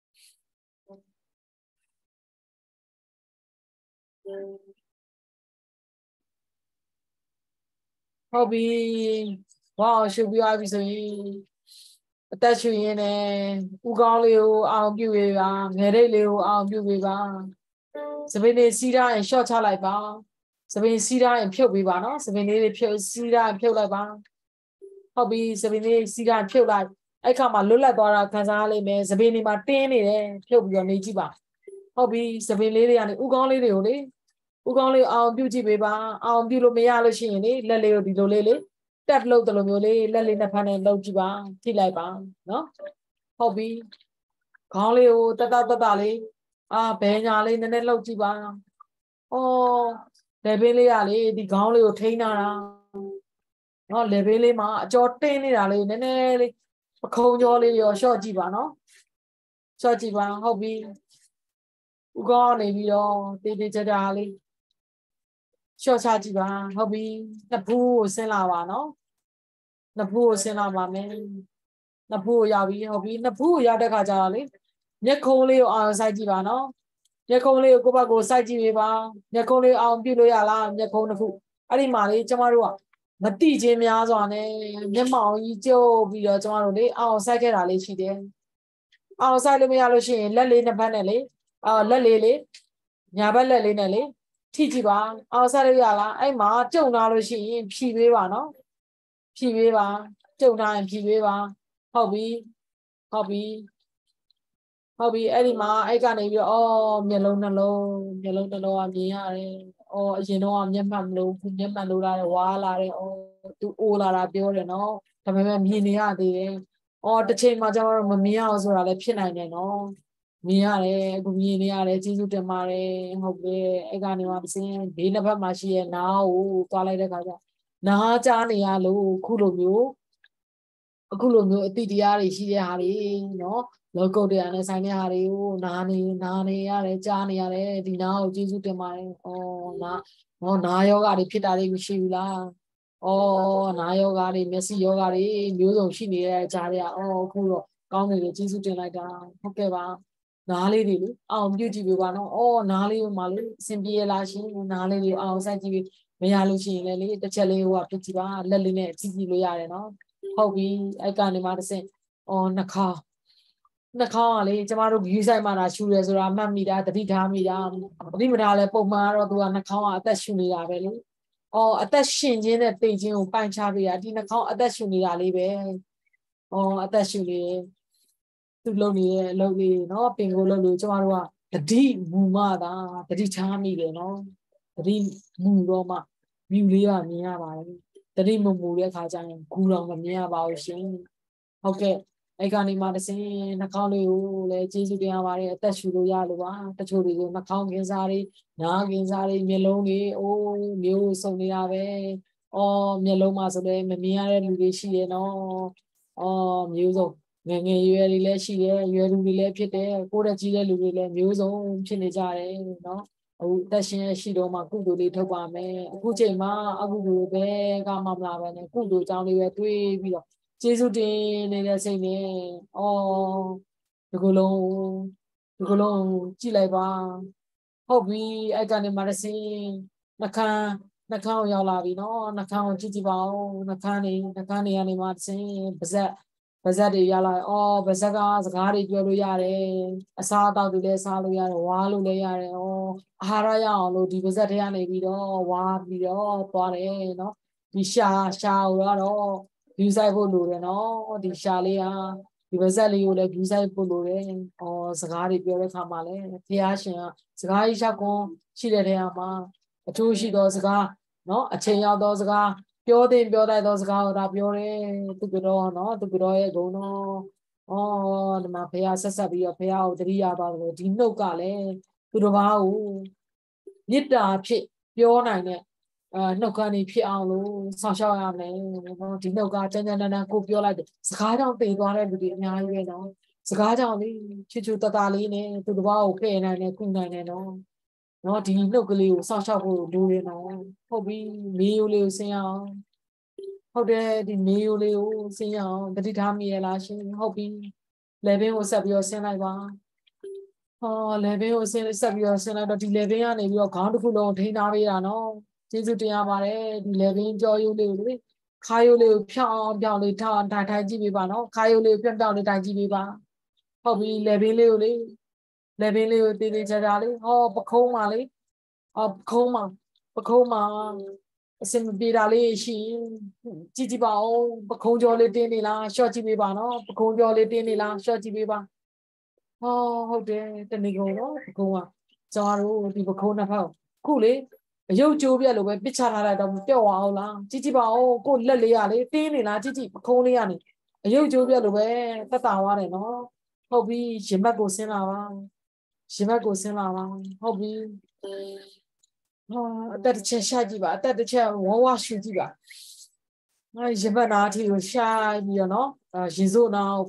ဟုတ်ပြီဝအောင်ရှူပြီးသွားပြီဆိုရင်အသက်ရှူရင်းနဲ့ဥကောင်းလေးကိုအောင်ပြုပေးပါငယ်ရိတ်လေးကိုအောင်ပြုပေးပါစပင်းလေးစီးထားရင်ရှော့ချလိုက်ပါစပင်းစီးထားရင်ဖြုတ်ပေးပါနော်စပင်းလေးတွေဖြုတ်စီးထားဖြုတ်လိုက်ပါဟုတ်ပြီစပင်းလေးစီးထားဖြုတ်လိုက်အဲ့ခါမှာလွတ်လပ်သွားတာခံစားရလိမ့်မယ်စပင်းလေးမှာတင်းနေတယ်ဖြုတ်ပြီးတော့နေကြည့်ပါဟုတ်ပြီစပင်းလေးတွေကနေဥကောင်းလေးတွေကိုလေဥကောင်းလေးအောင်ပြုကြည့်ပေးပါအောင်ပြုလို့မရလို့ရှိရင်လေလက်လေးကိုဒီလိုလေးလေတက်လို့တလိုမျိုးလေးလက်လေးနှစ်ဖက်နဲ့လှုပ်ကြည့်ပါထိလိုက်ပါနော်ဟုတ်ပြီခေါင်းလေးကိုတတတတလေးအာဘဲညာလေးနည်းနည်းလှုပ်ကြည့်ပါအော်လေဘေးလေးကလေဒီခေါင်းလေးကိုထိန်းထားတာနော်လေဘေးလေးမှာအကျော်တင်းနေတာလေးနည်းနည်းလေးပခုံးကြောလေးရောရှော့ကြည့်ပါနော်ရှော့ကြည့်ပါဟုတ်ပြီဥကောင်းနေပြီးတော့တေးတေးကြကြလေးရှော့ချကြည့်ပါဟုတ်ပြီနှစ်ဖူးကိုဆင်းလာပါနော်နှစ်ဖူးကိုဆင်းလာပါမယ်နှစ်ဖူးကိုရောက်ပြီဟုတ်ပြီနှစ်ဖူးကိုရောက်တဲ့ခါကျတော့လေမျက်ခုံးလေးကိုအောင်စိုက်ကြည့်ပါနော်မျက်ခုံးလေးကိုကိုယ့်ဘက်ကိုစိုက်ကြည့်ပေးပါမျက်ခုံးလေးအောင်ပြုလို့ရလားမျက်ခုံးတစ်ခုအဲ့ဒီမှာလေကျမတို့ကမတိချင်းများစွာနဲ့မျက်မှောင်ကြီးကျုပ်ပြီးတော့ကျမတို့လေအောင်စိုက်ခဲ့တာလေးရှိတယ်အောင်စိုက်လို့မရလို့ရှိရင်လက်လေးနှစ်ဖက်နဲ့လေအော်လက်လေးလေးညာဘက်လက်လေးနဲ့လေထိကြည့်ပါအောင်စိုက်လို့ရလားအဲ့မှာကျုံလာလို့ရှိရင်ဖြီပေးပါနော်ဖြီပေးပါကျုံလာရင်ဖြီပေးပါဟုတ်ပြီဟုတ်ပြီဟုတ်ပြီအဲ့ဒီမှာအဲ့ကနေပြီးတော့အော်မျက်လုံးနှလုံးမျက်လုံးနှလုံးကမြင်ရတယ်အော်အရင်တော့မျက်မှန်မလို့မျက်မှန်လို့လာတယ်ဝါလာတယ်အော်သူအိုးလာတာပြောတယ်နော်ဒါပေမဲ့မြင်နေရသေးတယ်အော်တစ်ချိန်မှာကျတော့မမြင်ရအောင်ဆိုတာလည်းဖြစ်နိုင်တယ်နော်မြင်ရတယ်အခုမြင်နေရတယ်ကျေးဇူးတင်ပါတယ်ဟုတ်ပြီအဲ့ကနေမှတစ်စင်းဘေးနှစ်ဖက်မှာရှိရဲ့နားကိုသွားလိုက်တဲ့ခါကျနားကြားနေရလို့ခုလိုမျိုးအခုလိုမျိုးအတိတရားတွေရှိတဲ့ဟာတွေနော်လောကုတ်တရားနဲ့ဆိုင်တဲ့ဟာတွေကိုနားနေနားနေရတယ်ကြားနေရတယ်ဒီနားကိုကျေးဇူးတင်ပါတယ်။အော်နာဟောနာယောဂါတွေဖြစ်တာတွေမရှိဘူးလား။အော်နာယောဂါတွေမျက်စိယောဂါတွေမျိုးစုံရှိနေတဲ့ကြားတွေကအော်အခုတော့ကောင်းတယ်လို့ကျေးဇူးတင်လိုက်တာဟုတ်ကဲ့ပါ။နားလေးတွေလေအောင်ပြုတ်ကြည့်ပေးပါနော်။အော်နားလေးမှလေအဆင်ပြေလားရှင်နားလေးတွေအောင်စိုက်ကြည့်ပြီးမရလို့ရှိရင်လည်းလေတစ်ချက်လေးဟိုကဖြစ်ကြည့်ပါလက်လေးနဲ့ကြည့်ကြည့်လို့ရတယ်နော်။ဟုတ်ပြီအဲ့ကနေမှတစ်ဆင့်အော်နှာခေါင်းနှာခေါင်းကလေကျမတို့ view site မှာရှူရဲဆိုတာမှတ်မိတာတတိထားမိတာတတိမထားလဲပုံမှန်ကတော့သူကနှာခေါင်းကအသက်ရှူနေတာပဲလေအော်အသက်ရှင်ခြင်းနဲ့သိခြင်းကိုပိုင်ခြားပေးတာဒီနှာခေါင်းအသက်ရှူနေတာလေးပဲအော်အသက်ရှူနေသူလုံနေရဲ့အလုပ်လေးနော်ပင်ကိုလုပ်လို့ကျမတို့ကတတိမူမှသာတတိထားမိတယ်နော်တတိမူတော့မှ view လေးကမြင်ရပါတယ်တတိမမူတဲ့အခါကျရင်ဂူတော်မမြင်ရပါဘူးရှင်ဟုတ်ကဲ့အဲ့ကနေမှတစ်စင်းနှာခေါင်းလေးကိုလည်းကျေးဇူးတင်ရပါတယ်အသက်ရှူလို့ရလို့ပါတချို့တွေကိုနှာခေါင်းကင်စားတွေနားကင်စားတွေမျက်လုံးတွေအိုးမျိုးစုံနေတာပဲအော်မျက်လုံးမှာဆိုလည်းမမြင်ရတဲ့လူတွေရှိတယ်နော်အော်မျိုးစုံငယ်ငယ်ရွယ်တွေလည်းရှိတယ်ရွယ်လူတွေလည်းဖြစ်တယ်ကိုယ်တည်းကြီးတဲ့လူတွေလည်းမျိုးစုံဖြစ်နေကြတယ်နော်အခုတက်ရှင်ရှိတော့မှကုသိုလ်လေးထုတ်ပါမယ်အခုချိန်မှာအကုသိုလ်ပဲကမှမလာပဲနဲ့ကုသိုလ်ကြောင်းလေးပဲတွေးပြီးတော့ကျေးဇူးတင်နေတဲ့စိတ်နဲ့အော်ဒီကုလုံးဒီကုလုံးကြည့်လိုက်ပါဟုတ်ပြီအဲ့ကနေမှတစ်စင်းနှခမ်းနှခမ်းကိုရောက်လာပြီနော်နှခမ်းကိုကြည့်ကြည့်ပါဦးနှခမ်းနေနှခမ်းနေကနေမှတစ်စင်းပါဇက်ပါဇက်တွေရလာအော်ပါဇက်ကစကားတွေပြောလို့ရတယ်အစားအသောက်တွေလည်းစားလို့ရတယ်ဝါလို့လည်းရတယ်အော်အာဟာရရအောင်လို့ဒီပါဇက်တွေကနေပြီးတော့ဝါပြီးတော့သွားတယ်နော်ဒီရှာရှာတော့view site ဖို့လိုတယ်နော်ဒီရှာလေးဟာဒီပါဇက်လေးကိုလည်း view site ဖို့လိုတယ်။အော်စကားတွေပြောတဲ့အခါမှာလည်းဘုရားရှင်ကစကားကြီးချက်ကွန်ရှိတဲ့နေရာမှာအထူးရှိသောစကားနော်အချိန်ရောက်သောစကားပြောတဲ့ပြောတတ်သောစကားကိုဒါပြောတယ်သူကတော့နော်သူကတော့ရဲ့ဂုဏ်တော့အော်ဒီမှာဘုရားဆက်ဆက်ပြီးတော့ဘုရားကိုတတိယပါလို့ဒီနှုတ်ကလည်းသူတစ်ပါးကိုမေတ္တာဖြစ်ပြောနိုင်တဲ့အဲနှုတ်ခမ်းနေဖြစ်အောင်လို့ဆောင်းရှောက်ရမယ်နော်ဒီနှုတ်ကတန်းတန်းတန်းတန်းကိုပြောလိုက်တယ်စကားကြောင့်တည်သွားတဲ့လူတွေအများကြီးပဲနော်စကားကြောင့်လေချွချွတတလေးနဲ့သူတစ်ပါးကိုဖယ်နိုင်တယ်ခုနိုင်တယ်နော်နော်ဒီနှုတ်ကလေးကိုဆောင်းရှောက်ဖို့လိုရနော်ဟုတ်ပြီမေးရိုးလေးကိုဆင်းအောင်ဟုတ်တယ်ဒီမေးရိုးလေးကိုဆင်းအောင်တတိထားမိရလားရှင်ဟုတ်ပြီလေဘင်းကိုဆက်ပြီးတော့ဆင်းလိုက်ပါဟောလေဘင်းကိုဆင်းဆက်ပြီးတော့ဆင်းလိုက်တော့ဒီလေဘင်းကနေပြီးတော့ခေါင်းတစ်ခုလုံးထိန်းထားပေးတာနော်ကျေးဇူးတင်ရပါတယ်ဒီလေဘင်းကြောရိုးလေးကိုလေခါရိုးလေးကိုဖြောင်းအောင်ဖြောင်းလေးထားထိုင်ထိုင်ကြည့်ပေးပါနော်ခါရိုးလေးကိုဖြောင်းဖြောင်းလေးထိုင်ကြည့်ပေးပါဟုတ်ပြီလေဘင်းလေးကိုလေလေဘင်းလေးကိုတည်တည်ချာချာလေးဟောပခုံးပါလေအော်ပခုံးပါပခုံးပါအစင်ပြေတာလေးရှိကြည့်ကြည့်ပါဦးပခုံးကြောလေးတင်းနေလားရှော့ကြည့်ပေးပါနော်ပခုံးကြောလေးတင်းနေလားရှော့ကြည့်ပေးပါဟောဟုတ်တယ်တဏီကုံနော်ပခုံးကကျွန်တော်တို့ဒီပခုံးနှစ်ဖက်ခုလေအယုတ်ကျိုးပြက်လို့ပဲပစ်ချထားလိုက်တော့ပျော့အောင်လားကြည့်ကြည့်ပါဦးကိုလက်လေးရလေတင်းနေလားကြည့်ကြည့်ပခုံးလေးကနေအယုတ်ကျိုးပြက်လို့ပဲသက်သာသွားတယ်နော်ဟုတ်ပြီရင်ဘတ်ကိုဆင်းလာပါရင်ဘတ်ကိုဆင်းလာပါဟုတ်ပြီဟာအသက်တစ်ချက်ရှာကြည့်ပါအသက်တစ်ချက်ဝဝရှူကြည့်ပါအဲရင်ဘတ်နာအထိကိုရှာပြီးတော့နော်ရင်စို့နောက်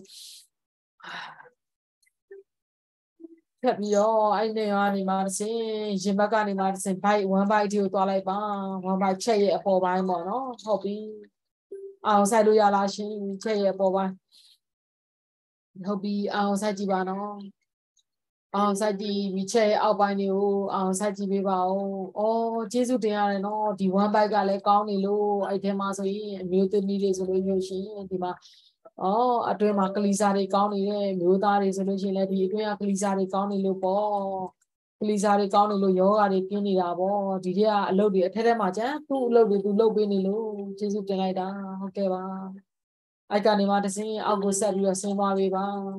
ဖြတ်ပြီးတော့အဲ့နေရာနေမှာတစ်စင်ရင်ဘတ်ကနေမှာတစ်စင်ဘိုက်one bite ကိုသွားလိုက်ပါone bite ချက်ရဲ့အပေါ်ပိုင်းပေါ့နော်ဟုတ်ပြီအောင်ဆိုင်လို့ရလားရှင်ချက်ရဲ့အပေါ်ပိုင်းဟုတ်ပြီအောင်ဆိုင်ကြည့်ပါနော်အောင်ဆိုင်ကြည့်ပြီးချက်ရဲ့အောက်ပိုင်းတွေကိုအောင်ဆိုင်ကြည့်ပေးပါဦးအော်ကျေးဇူးတင်ရတယ်နော်ဒီ one bite ကလည်းကောင်းနေလို့အဲ့ထဲမှာဆိုရင်အမျိုးသမီးလေးဆိုလို့မျိုးရှင်ဒီမှာအော်အတွင်းမှာကလီစာတွေကောင်းနေတဲ့မျိုးသားတွေဆိုလို့ရှိရင်လည်းဒီအတွင်းကကလီစာတွေကောင်းနေလို့ပေါ့ကလီစာတွေကောင်းနေလို့ယောဂါတွေကျင်းနေတာပေါ့ဒီတည်းကအလုပ်တွေအထက်ထဲမှာကျန်သူ့အလုပ်တွေသူလုပ်ပေးနေလို့ကျေးဇူးတင်လိုက်တာဟုတ်ကဲ့ပါအဲ့ကနေမှတစ်စင်းအောက်ကိုဆက်ပြီးတော့ဆင်းသွားပေးပါ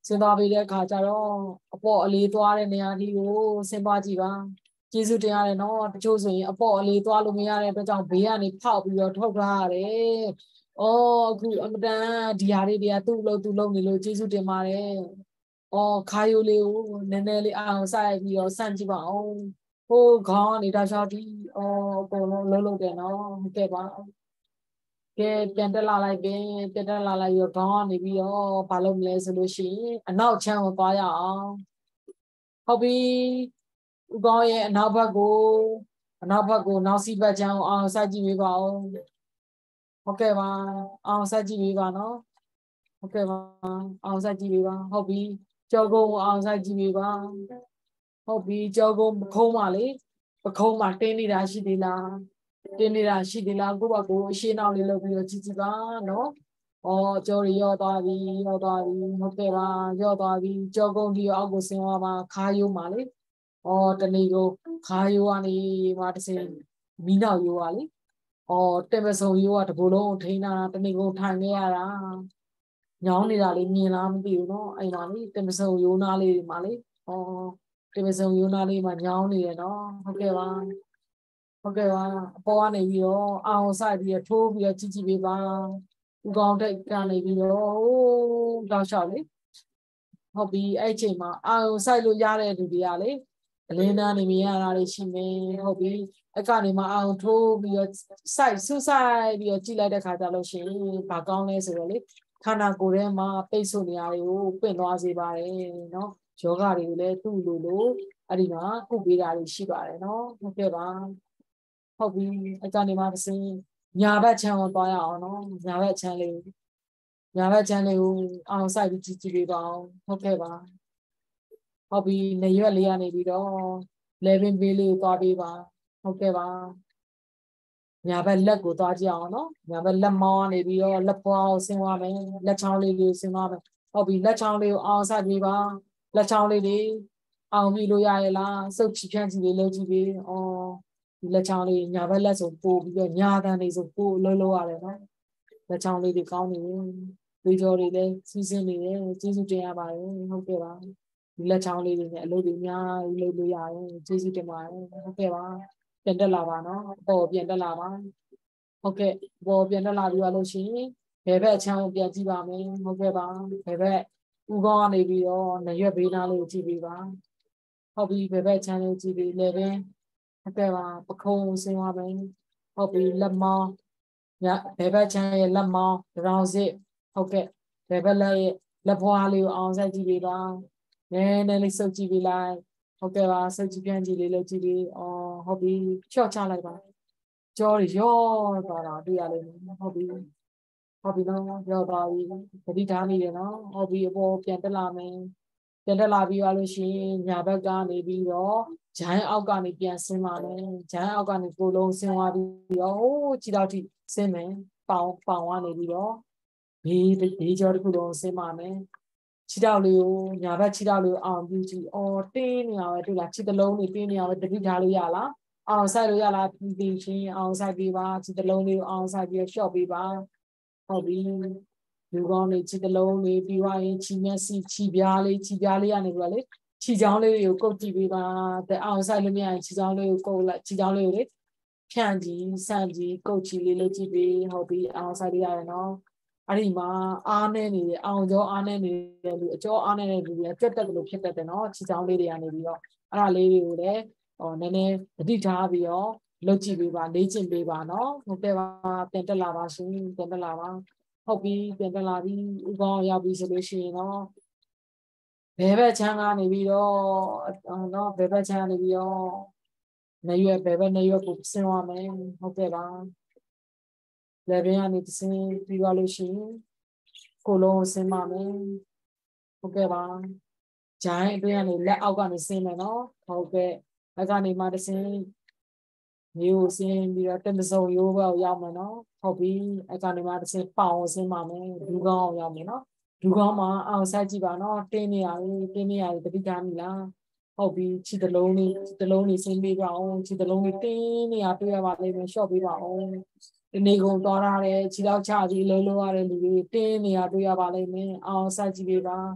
စင်သွားပြီးတဲ့အခါကျတော့အပေါ်အလေးသွားတဲ့နေရာဒီကိုဆင်းသွားကြည့်ပါကျေးဇူးတင်ရတယ်နော်တချို့ဆိုရင်အပေါ်အလေးသွားလို့မရတဲ့အတွက်ကြောင့်ဘေးကနေဖောက်ပြီးတော့ထုတ်ထားရတယ်။အော်အခုအမတန်ဒီဟာလေးတွေကသူ့လို့သူ့လို့နေလို့ကျေးဇူးတင်ပါတယ်။အော်ခါယိုလေးကိုနည်းနည်းလေးအောင်စိုက်ပြီးတော့စမ်းကြည့်ပါအောင်။ဟိုးခေါင်းနေတာချောက်ဒီအော်အကုန်လုံးလုံးလုံးတယ်နော်ဟုတ်ကဲ့ပါ။ကဲပြန်တက်လာလိုက်ပင်ပြန်တက်လာလိုက်ရောခေါင်းကနေပြီးတော့ဘာလုပ်မလဲဆိုလို့ရှိရင်အနောက်ချမ်းကိုသွားရအောင်ဟုတ်ပြီဥကောင်းရဲ့အနောက်ဘက်ကိုအနောက်ဘက်ကိုနောက်စီဘက်ချမ်းကိုအောင်စိုက်ကြည့်ပေးပါဦးဟုတ်ကဲ့ပါအောင်စိုက်ကြည့်ပေးပါနော်ဟုတ်ကဲ့ပါအောင်စိုက်ကြည့်ပေးပါဟုတ်ပြီကြောကုန်းကိုအောင်စိုက်ကြည့်ပေးပါဟုတ်ပြီကြောကုန်းပခုံးပါလေပခုံးမှာတင်းနေတာရှိသေးလားတင်းနေတာရှိသေးလားကိုယ့်ဘက်ကိုအရှင်းနောက်လေးလုပ်ပြီးတော့ကြည့်ကြည့်ပါနော်ဩကြောရီရောသွားပြီရောသွားပြီဟုတ်ကဲ့ပါရောသွားပြီကြောကုန်းဒီအောက်ကိုဆင်းသွားပါခါယိုးပါလေဩတနေ့ကိုခါယိုးကနေမှတစ်စင်မီးနောက်ယိုးပါလေဩတက်မစုံယိုးကတဘူလုံးထိန်းတာတနေ့ကိုထိုင်နေရတာညောင်းနေတာလေးမြင်လားမသိဘူးနော်အဲ့ပါလေတက်မစုံယိုးနာလေးမှာလေဩတက်မစုံယိုးနာလေးမှာညောင်းနေရနော်ဟုတ်ကဲ့ပါဟုတ်ကဲ့ပါအပေါ်ကနေပြီးတော့အောင်ဆိုင်ပြီးတော့ထိုးပြီးတော့ကြည့်ကြည့်ပေးပါဥကောင်းတိုက်ကနေပြီးတော့ဟိုးတောက်လျှောက်လေဟုတ်ပြီအဲ့ချိန်မှာအောင်ဆိုင်လို့ရတဲ့လူတွေကလေအလင်းသားနေမြင်ရတာတွေရှိမယ်ဟုတ်ပြီအကနေမှအောင်ထိုးပြီးတော့စိုက်ဆူဆိုင်ပြီးတော့ကြည့်လိုက်တဲ့ခါကျလို့ရှိရင်ဘာကောင်းလဲဆိုတော့လေခန္ဓာကိုယ်ထဲမှာပိတ်ဆို့နေရာတွေကိုပင့်သွားစေပါတယ်နော်ယောဂတွေကိုလည်းသူ့လိုလိုအဲ့ဒီမှာကုပေးတာတွေရှိပါတယ်နော်ဟုတ်ကဲ့ပါဟုတ်ပြီအကနေမှတစ်စင်းညာဘက်ချမ်းကိုသွားရအောင်နော်ညာဘက်ချမ်းလေးညာဘက်ချမ်းလေးကိုအောင်စိုက်ပြီးကြည့်ကြည့်ပေးပါအောင်ဟုတ်ကဲ့ပါဟုတ်ပြီနေရွက်လေးကနေပြီးတော့လေဗင်ပေးလေးကိုသွားပေးပါဟုတ်ကဲ့ပါညာဘက်လက်ကိုသွားကြည့်အောင်နော်ညာဘက်လက်မောင်းကနေပြီးတော့လက်ဖွားကိုဆင်းသွားမယ်လက်ချောင်းလေးကိုဆင်းသွားမယ်ဟုတ်ပြီလက်ချောင်းလေးကိုအောင်စိုက်ပေးပါလက်ချောင်းလေးတွေအောင်ပြီးလို့ရရဲ့လားစုပ်ချီဖြန့်ချီလေးလုပ်ကြည့်ပေးဩဒီလက်ချောင်းလေးညာဘက်လက်ဆိုပို့ပြီးတော့ညာတန်းလေးဆိုပို့လုံးလုံးရတယ်နော်လက်ချောင်းလေးတွေကောင်းနေတယ်တွေးကြောတွေလည်းစီးစင်းနေတယ်ကျေးဇူးတင်ရပါတယ်ဟုတ်ကဲ့ပါဒီလက်ချောင်းလေးတွေနဲ့အလုပ်တွေအများကြီးလုပ်လို့ရတယ်ကျေးဇူးတင်ပါတယ်ဟုတ်ကဲ့ပါပြန်တက်လာပါနော်အပေါ်ပြန်တက်လာပါဟုတ်ကဲ့ပေါ်ပြန်တက်လာပြီးတော့လို့ရှိရင်ဘယ်ဘက်အချမ်းကိုပြန်ကြည့်ပါမယ်ဟုတ်ကဲ့ပါဘယ်ဘက်ဥကောင်းကနေပြီးတော့နရွက်ဘေးနားလေးကိုကြည့်ပေးပါဟုတ်ပြီဘယ်ဘက်ချမ်းလေးကိုကြည့်ပေးလဲပဲဟုတ်ကဲ့ပါပခုံးဆင်းသွားမယ်ဟုတ်ပြီလက်မောင်းညဘယ်ဘက်ချမ်းရဲ့လက်မောင်းရောင်စစ်ဟုတ်ကဲ့ဘယ်ဘက်လက်ရဲ့လက်ဖွားလေးကိုအောင်စိုက်ကြည့်ပေးပါနည်းနည်းလေးစုပ်ကြည့်ပေးလိုက်ဟုတ်ကဲ့ပါစုပ်ကြည့်ပြန်ကြည့်လေးလုပ်ကြည့်ပေးအော်ဟုတ်ပြီချော့ချလိုက်ပါကြောတွေရောသွားတာတွေ့ရလိမ့်မယ်ဟုတ်ပြီဟုတ်ပြီနော်ရောသွားပြီတတိထားနေတယ်နော်ဟုတ်ပြီအပေါ်ပြန်တက်လာမယ်ပြန်တက်လာပြီးရလို့ရှိရင်ညာဘက်ကနေပြီးတော့ဂျိုင်းအောက်ကနေပြန်ဆင်းပါမယ်ဂျိုင်းအောက်ကနေကိုလုံးဆင်းသွားပြီးတော့ဟိုးခြေထောက်ထိဆင်းမယ်ပေါင်ပေါင်ကနေပြီးတော့ဘေးဘေးကြောတစ်ခုလုံးဆင်းပါမယ်ခြေထောက်လေးကိုညာဘက်ခြေထောက်လေးကိုအောင်ပြီးကြည့်အော်တင်းနေရပဲတွေ့လားခြေသလုံးလေးတင်းနေရပဲတတိထားလို့ရလားအောင်ဆိုင်လို့ရလားပြီးချင်းအောင်ဆိုင်ပေးပါခြေသလုံးလေးကိုအောင်ဆိုင်ပြီးတော့ရှော့ပေးပါဟုတ်ပြီလူကောင်းလေးခြေသလုံးလေးပြီးသွားရင်ခြေမျက်စိခြေပြားလေးခြေပြားလေးကနေပြီးတော့လေခြေချောင်းလေးကိုကုတ်ကြည့်ပေးပါတဲ့အောင်ဆိုင်လို့မရရင်ခြေချောင်းလေးကိုကုတ်လိုက်ခြေချောင်းလေးကိုလေဖြန့်ကြည့်ဆန့်ကြည့်ကုတ်ကြည့်လေးလုပ်ကြည့်ပေးဟုတ်ပြီအောင်ဆိုင်ရရတယ်နော်အဲ့ဒီမှာအားနေနေတယ်အောင်ကြောအားနေနေတဲ့လူအကျော်အားနေတဲ့လူတွေကကြွက်တက်တယ်လို့ဖြစ်တတ်တယ်နော်ခြေချောင်းလေးတွေကနေပြီးတော့အဲ့ဒါလေးတွေကိုလည်းဟောနည်းနည်းတတိထားပြီးတော့လုပ်ကြည့်ပေးပါလေ့ကျင့်ပေးပါနော်ဟုတ်ကဲ့ပါပြန်တက်လာပါရှင်ပြန်တက်လာပါဟုတ်ပြီပြန်တက်လာပြီဥကောင်းရောက်ပြီဆိုလို့ရှိရင်တော့ဘယ်ဘက်ချမ်းကနေပြီးတော့နော်ဘယ်ဘက်ချမ်းကနေပြီးတော့နေရွယ်ဘယ်ဘက်နေရွယ်ကိုဆင်းသွားမယ်ဟုတ်ကဲ့ပါလေဘင်းကနေဆင်းပြီးသွားလို့ရှိရင်ကိုလုံးဆင်းပါမယ်ဟုတ်ကဲ့ပါဂျိုင်းအတွင်းကနေလက်အောက်ကနေဆင်းမယ်နော်ဟုတ်ကဲ့လက်ကနေမှတစ်ဆင်းမျိုးဆင်းပြီးတော့တက်မစုံရိုးဘောက်ရောက်မယ်နော်ဟုတ်ပြီအကနေမှတစ်ဆင်းပေါင်ဆင်းပါမယ်ဒူးကောင်းအောင်ရောက်မယ်နော်ဒူးကောင်းမှာအောင်ဆက်ကြည့်ပါနော်တင်းနေရတယ်တင်းနေရတယ်တတိထားမိလားဟုတ်ပြီခြေတလုံးလေးခြေတလုံးလေးဆင်းပေးပါအောင်ခြေတလုံးလေးတင်းနေရတွေ့ရပါလိမ့်မယ်ရှော့ပေးပါအောင်ဒီနေကုန်သွားရတယ်ခြေတော့ချပြီးလုံးလုံးရတဲ့လူတွေတင်းနေရတွေ့ရပါလိမ့်မယ်အောင်ဆက်ကြည့်ပေးပါ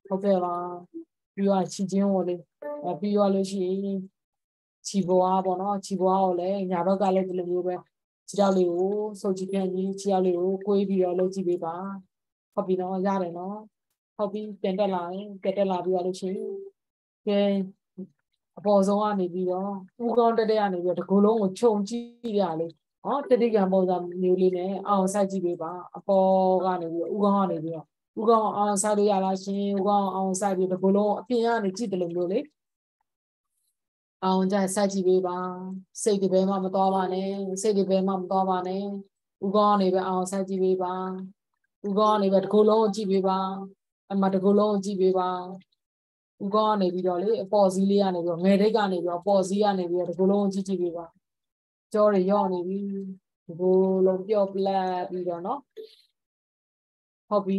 okay baပြီးတော့ချီချင်းဝင်လေးပြီးတော့လို့ရှိရင်ချီပွားပေါ့နော်ချီပွားကိုလည်းညာဘက်ကလည်းဒီလိုမျိုးပဲခြေထောက်လေးကိုစုပ်ကြည့်ပြန်ပြီးခြေထောက်လေးကိုကိုွေးပြီးတော့လုပ်ကြည့်ပေးပါဟုတ်ပြီနော်ရတယ်နော်ဟုတ်ပြီပြန်တက်လာရင်ပြန်တက်လာပြီးတော့လို့ရှိရင်ကဲအပေါ်ဆုံးကနေပြီးတော့ဥကောင်းတက်တက်ကနေပြီးတော့ဒီကုလုံးကိုခြုံကြည့်ရလေဟောတတိကံပုံစံမျိုးလေးနဲ့အောင်ဆိုင်ကြည့်ပေးပါအပေါ်ကနေပြီးတော့ဥကောင်းကနေပြီးတော့ဥကောင်းအောင်ဆိုင်လို့ရလားရှင်ဥကောင်းအောင်ဆိုင်ပြီးဒီကုလုံးအပြင်ကနေကြည့်တယ်လို့မျိုးလေအောင်ကြစိုက်ကြည့်ပေးပါစိတ်တွေဘယ်မှမတော်ပါနဲ့စိတ်တွေဘယ်မှမတော်ပါနဲ့ဥကောင်းကနေပဲအောင်စိုက်ကြည့်ပေးပါဥကောင်းကနေပဲဒီကုလုံးကိုကြည့်ပေးပါအမှဒီကုလုံးကိုကြည့်ပေးပါဥကောင်းကနေပြီးတော့လေအပေါ်စည်းလေးကနေပြီးတော့ငယ်တိတ်ကနေပြီးတော့ပေါ်စည်းကနေပြီးတော့ဒီကုလုံးကိုကြည့်ကြည့်ပေးပါကြောတွေရော့နေပြီဒီကုလုံးပြော့ပလက်ပြီးတော့နော်ဟုတ်ပြီ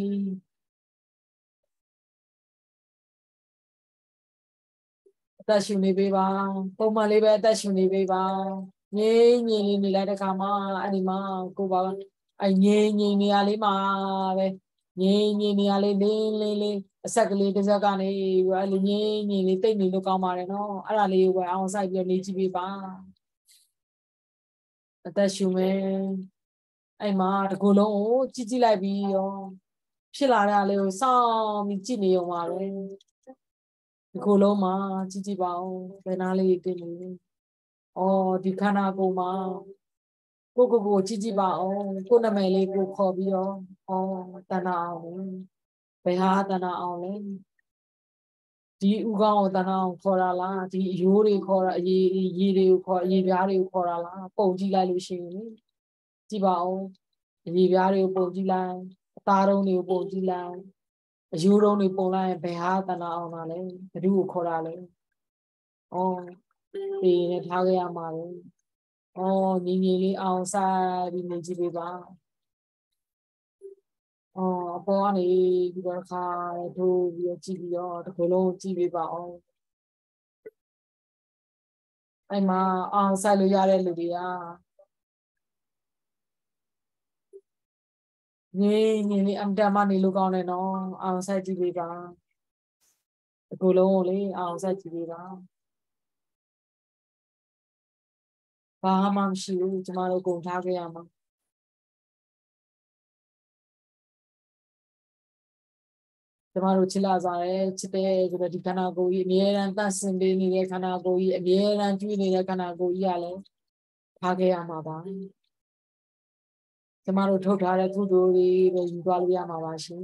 အသက်ရှူနေပေးပါပုံမှန်လေးပဲအသက်ရှူနေပေးပါငြိမ်ငြိမ်လေးနေလိုက်တဲ့ခါမှာအဲ့ဒီမှာကိုပါအဲ့ငြိမ်ငြိမ်နေရာလေးမှာပဲငြိမ်ငြိမ်နေရာလေးလင်းလင်းလေးအဆက်ကလေးတစ်ဆက်ကနေအဲ့လိုငြိမ်ငြိမ်လေးတိတ်နေလို့ကောင်းပါတယ်နော်အဲ့ဒါလေးကိုပဲအောင်ဆိုင်ပြီးနေကြည့်ပေးပါအသက်ရှူမယ်အဲ့မှာတကူလုံးကိုကြည့်ကြည့်လိုက်ပြီးရောဖြစ်လာတဲ့လေးကိုစောင့်ပြီးကြည့်နေုံပါပဲဒီကိုယ်လုံးမှာကြည့်ကြည့်ပါဦးဘယ်နာလေးတင်နေလဲ။အော်ဒီခန္ဓာကိုယ်မှာကိုကိုကိုကြည့်ကြည့်ပါဦးကိုနာမည်လေးကိုခေါ်ပြီးတော့အော်တဏ္ဍအောင်ဘယ်ဟာတဏ္ဍအောင်လဲဒီဥကောင်းကိုတဏ္ဍအောင်ခေါ်တာလားဒီအယိုးတွေခေါ်တာအရေးရေတွေကိုခေါ်အရေးပြားတွေကိုခေါ်တာလားပုံကြည့်လိုက်လို့ရှိရင်ကြည့်ပါဦးအရေးပြားတွေကိုပုံကြည့်လိုက်အသားတုံးတွေကိုပုံကြည့်လိုက်အယူတုံးတွေပုံလိုက်ရင်ဘယ်ဟာတဏ္ဍအောင်တာလဲဘယ်သူကိုခေါ်တာလဲဩဒီနဲ့ထားခဲ့ရမှာလေဩညီညီလေးအောင်စားပြီးနေကြည့်ပေးပါဩအပေါ်ကနေပြီးတော့ခါထိုးပြီးတော့ကြည့်ပြီးတော့တစ်ခုလုံးကြည့်ပေးပါအောင်အဲ့မှာအောင်စားလို့ရတဲ့လူတွေကညီညီလေးအမ်တမနေလို့ကောင်းတယ်နော်အောင်စားကြည့်ပေးပါတစ်ခုလုံးကိုလေအောင်စားကြည့်ပေးပါဘာမှမရှိဘူးကျမတို့ကုန်ထားခဲ့ရမှာကျမတို့ချစ်လာစားတယ်ချစ်တဲ့ဆိုတော့ဒီခန္ဓာကိုယ်ကြီးအမြဲတမ်းတန့်စင်ပေးနေတဲ့ခန္ဓာကိုယ်ကြီးအမြဲတမ်းကျွေးနေတဲ့ခန္ဓာကိုယ်ကြီးကလည်းထားခဲ့ရမှာပါကျမတို့ထုတ်ထားတဲ့ကုသိုလ်တွေပဲယူသွားလို့ရမှာပါရှင်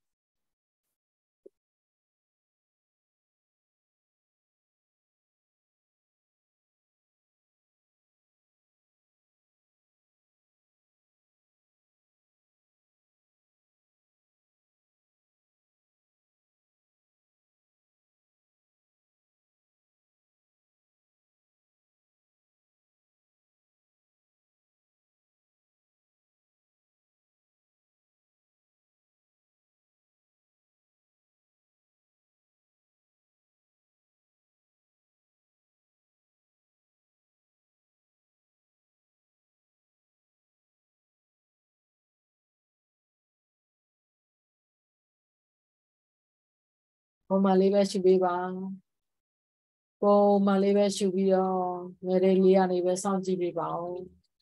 ပုံမှန်လေးပဲရှုပေးပါပုံမှန်လေးပဲရှုပြီးတော့ငယ်လေးလေးကနေပဲစောင့်ကြည့်ပေးပါဦး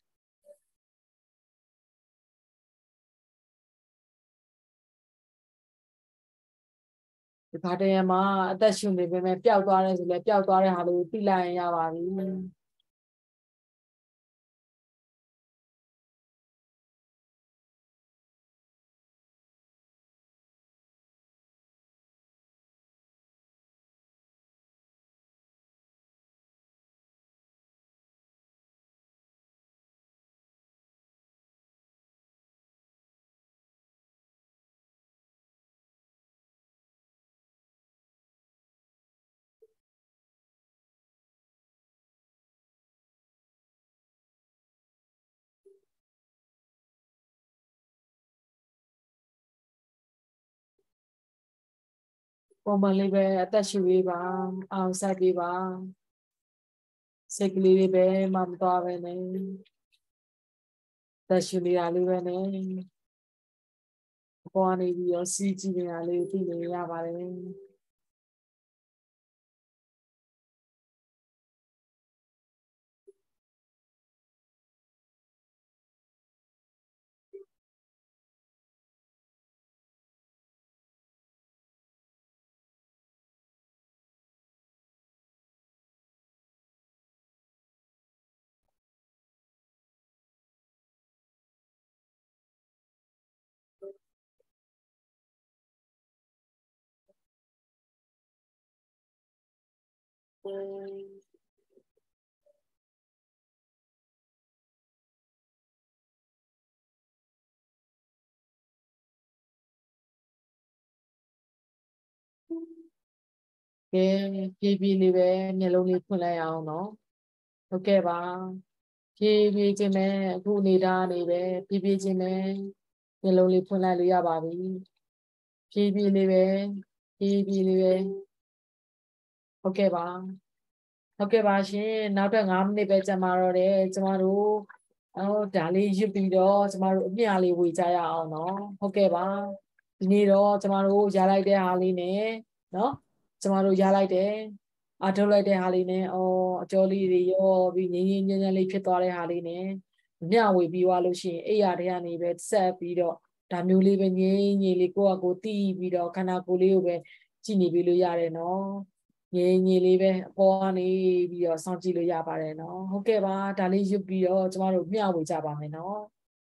ဒီခါတည်းမှာအသက်ရှုနေပေမဲ့ပျောက်သွားတယ်ဆိုလဲပျောက်သွားတဲ့ဟာလေးကိုသိလိုက်ရင်ရပါပြီပုံမှန်လေးပဲအသက်ရှူပေးပါအောင်ဆက်ပေးပါစိတ်ကလေးတွေပဲမှမသွားပဲနဲ့သက်ရှူနေတာလေးပဲနဲ့ပေါ်နေပြီးတော့စီကြည့်နေတာလေးသိနေရပါတယ်ကဲဖြည်းဖြည်းလေးပဲမျက်လုံးလေးဖွင့်လိုက်အောင်နော်ဟုတ်ကဲ့ပါဖြည်းဖြည်းချင်းပဲအခုနေသားနေပဲဖြည်းဖြည်းချင်းပဲမျက်လုံးလေးဖွင့်လိုက်လို့ရပါပြီဖြည်းဖြည်းလေးပဲဖြည်းဖြည်းလေးပဲဟုတ်ကဲ့ပါဟုတ်ကဲ့ပါရှင်နောက်ထပ်၅မိနစ်ပဲကြာမှာတော့တယ်ကျမတို့အော်ဒါလေးရွတ်ပြီးတော့ကျမတို့အမြတ်လေးဝေကြရအောင်နော်ဟုတ်ကဲ့ပါဒီနေ့တော့ကျမတို့ရလိုက်တဲ့ဟာလေးနဲ့နော်ကျမတို့ရလိုက်တယ်အထုတ်လိုက်တဲ့ဟာလေးနဲ့အော်အကျော်လေးတွေရောပြီးငင်းငင်းညံ့ညံ့လေးဖြစ်သွားတဲ့ဟာလေးနဲ့မျှဝေပြီးသွားလို့ရှိရင်အိယာတွေကနေပဲဆက်ပြီးတော့ဒါမျိုးလေးပဲငင်းငင်းလေးကိုယ့်အကိုတီးပြီးတော့ခန္ဓာကိုယ်လေးကိုပဲကြည့်နေပြီးလို့ရတယ်နော်ငင်းငင်းလေးပဲအပေါ်ကနေပြီးတော့စောင့်ကြည့်လို့ရပါတယ်နော်ဟုတ်ကဲ့ပါဒါလေးရွတ်ပြီးတော့ကျမတို့မျှဝေကြပါမယ်နော်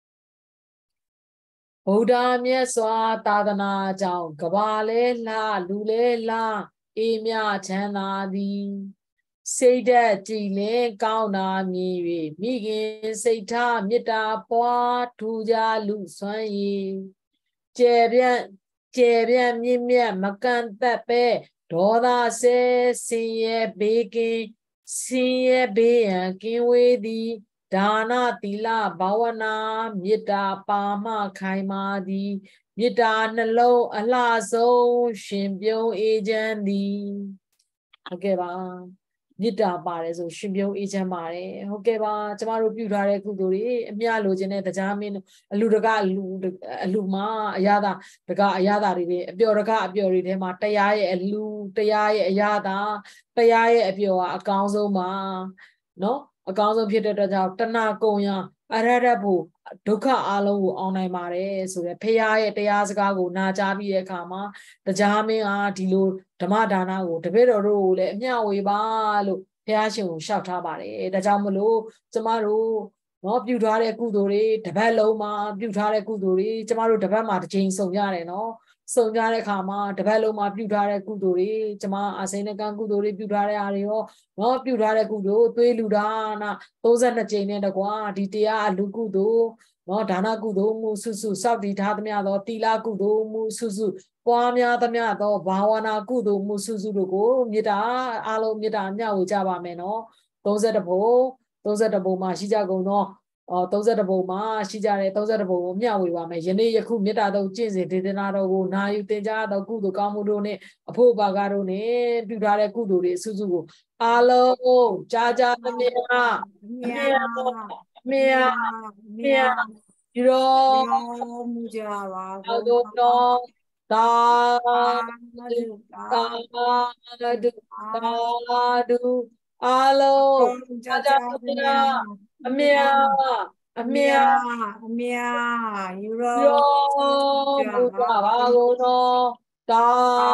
ဗုဒ္ဓမြတ်စွာသာသနာကြောင့်ကဘာလဲလှလူလဲလှအေးမြချမ်းသာသည်စိတ်ဓာတ်ကြည်လင်ကောင်းတာမြည်၍မိခင်စိတ်ထားမေတ္တာပွားထူကြလူစွမ်းရည်ကျယ်ပြန့်ကျယ်ပြန့်မြင့်မြတ်မကန့်သက်ပဲဒေါသဆဲဆင်းရဲဘေးကင်းဆင်းရဲဘေးရန်ကင်းဝေးသည်ဒါနသီလဘာဝနာမေတ္တာပါမခိုင်မာသည်မေတ္တာနှလုံးအလှဆုံးရှင်ပြုံးအေးချမ်းသည်ဟုတ်ကဲ့ပါမေတ္တာပါတယ်ဆိုရှင်ပြုံးအေးချမ်းပါတယ်ဟုတ်ကဲ့ပါကျမတို့ပြုထားတဲ့ကုသိုလ်တွေအမြလိုချင်တဲ့တရားမင်းအလူတကအလူအလူမှာအရာသာတကအရာသာတွေပဲအပျော်တကအပျော်တွေထဲမှာတရားရဲ့အလူတရားရဲ့အရာသာတရားရဲ့အပျော်ကအကောင်းဆုံးပါနော်အကောင်းဆုံးဖြစ်တဲ့အတွက်ကြောင့်တဏကုံရအရရဖို့ဒုက္ခအလုံးကိုအောင်နိုင်ပါတယ်ဆိုရယ်ဖရာရဲ့တရားစကားကိုနာကြားပြီးတဲ့အခါမှာတရားမင်းဟာဒီလိုဓမ္မဒါနကိုတပည့်တော်တို့ကိုလည်းအမျှဝေပါလို့ဘုရားရှင်ကိုလျှောက်ထားပါတယ်ဒါကြောင့်မလို့ကျမတို့နော်ပြုထားတဲ့ကုသိုလ်တွေတပတ်လုံးမှာပြုထားတဲ့ကုသိုလ်တွေကျမတို့တပတ်မှာတစ်ချိန်စုံရတယ်နော်စုံကြတဲ့အခါမှာတပတ်လုံးမှာပြုထားတဲ့ကုသိုလ်တွေကျမအာစိန်ကံကုသိုလ်တွေပြုထားတဲ့အားတွေရောနော်ပြုထားတဲ့ကုသိုလ်သွေးလူဒါနသုံးဆယ်နှစ်ကြိမ်နဲ့တကွာဒီတရားအလူကုသိုလ်နော်ဒါနကုသိုလ်မှုစုစုစောက်တည်ထားသမျှသောတိလကုသိုလ်မှုစုစုပွားများသမျှသောဘာဝနာကုသိုလ်မှုစုစုတို့ကိုမေတ္တာအားလုံးမေတ္တာမျှဝေကြပါမယ်နော်သုံးဆယ်ဘုံသုံးဆယ်ဘုံမှာရှိကြကုန်သောအော်သုံးဆယ်ဘုံမှာရှိကြတဲ့သုံးဆယ်ဘုံကိုမျှဝေပါမယ်ယနေ့ယခုမေတ္တာတော်ကျင့်စဉ်ဒေသနာတော်ကိုနာယူသင်ကြားသောကုသိုလ်ကောင်းမှုတို့နဲ့အဖို့ပါကားတို့နဲ့ပြုထားတဲ့ကုသိုလ်တွေအစုစုကိုအားလုံးကြားကြားသမျှအမြတ်အမြတ်အမြတ်ဒီတော့မူကြပါဘုရားတော်သာဓုသာဓုသာဓုအားလုံးကြားကြားသမျှအမြတ်အမြတ်အမြတ်ယူရောမူကြပါဘုရားသာ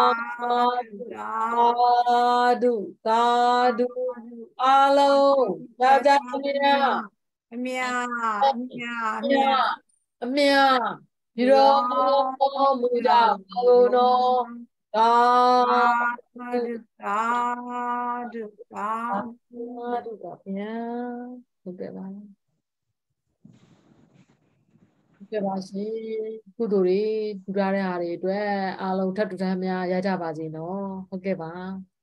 ဓုသာဓုအားလုံးကြားကြားသမျှအမြတ်အမြတ်အမြတ်အမြတ်ဒီတော့မူကြပါဘုရားသာဓုသာဓုသာဓုပါဗျာဟုတ်ကဲ့ပါဟုတ်ကဲ့ပါရှင်ကုသိုလ်တွေပြုထားတဲ့ဟာတွေအတွက်အားလုံးထပ်တူထမ်းများရကြပါစေနော်ဟုတ်ကဲ့ပါ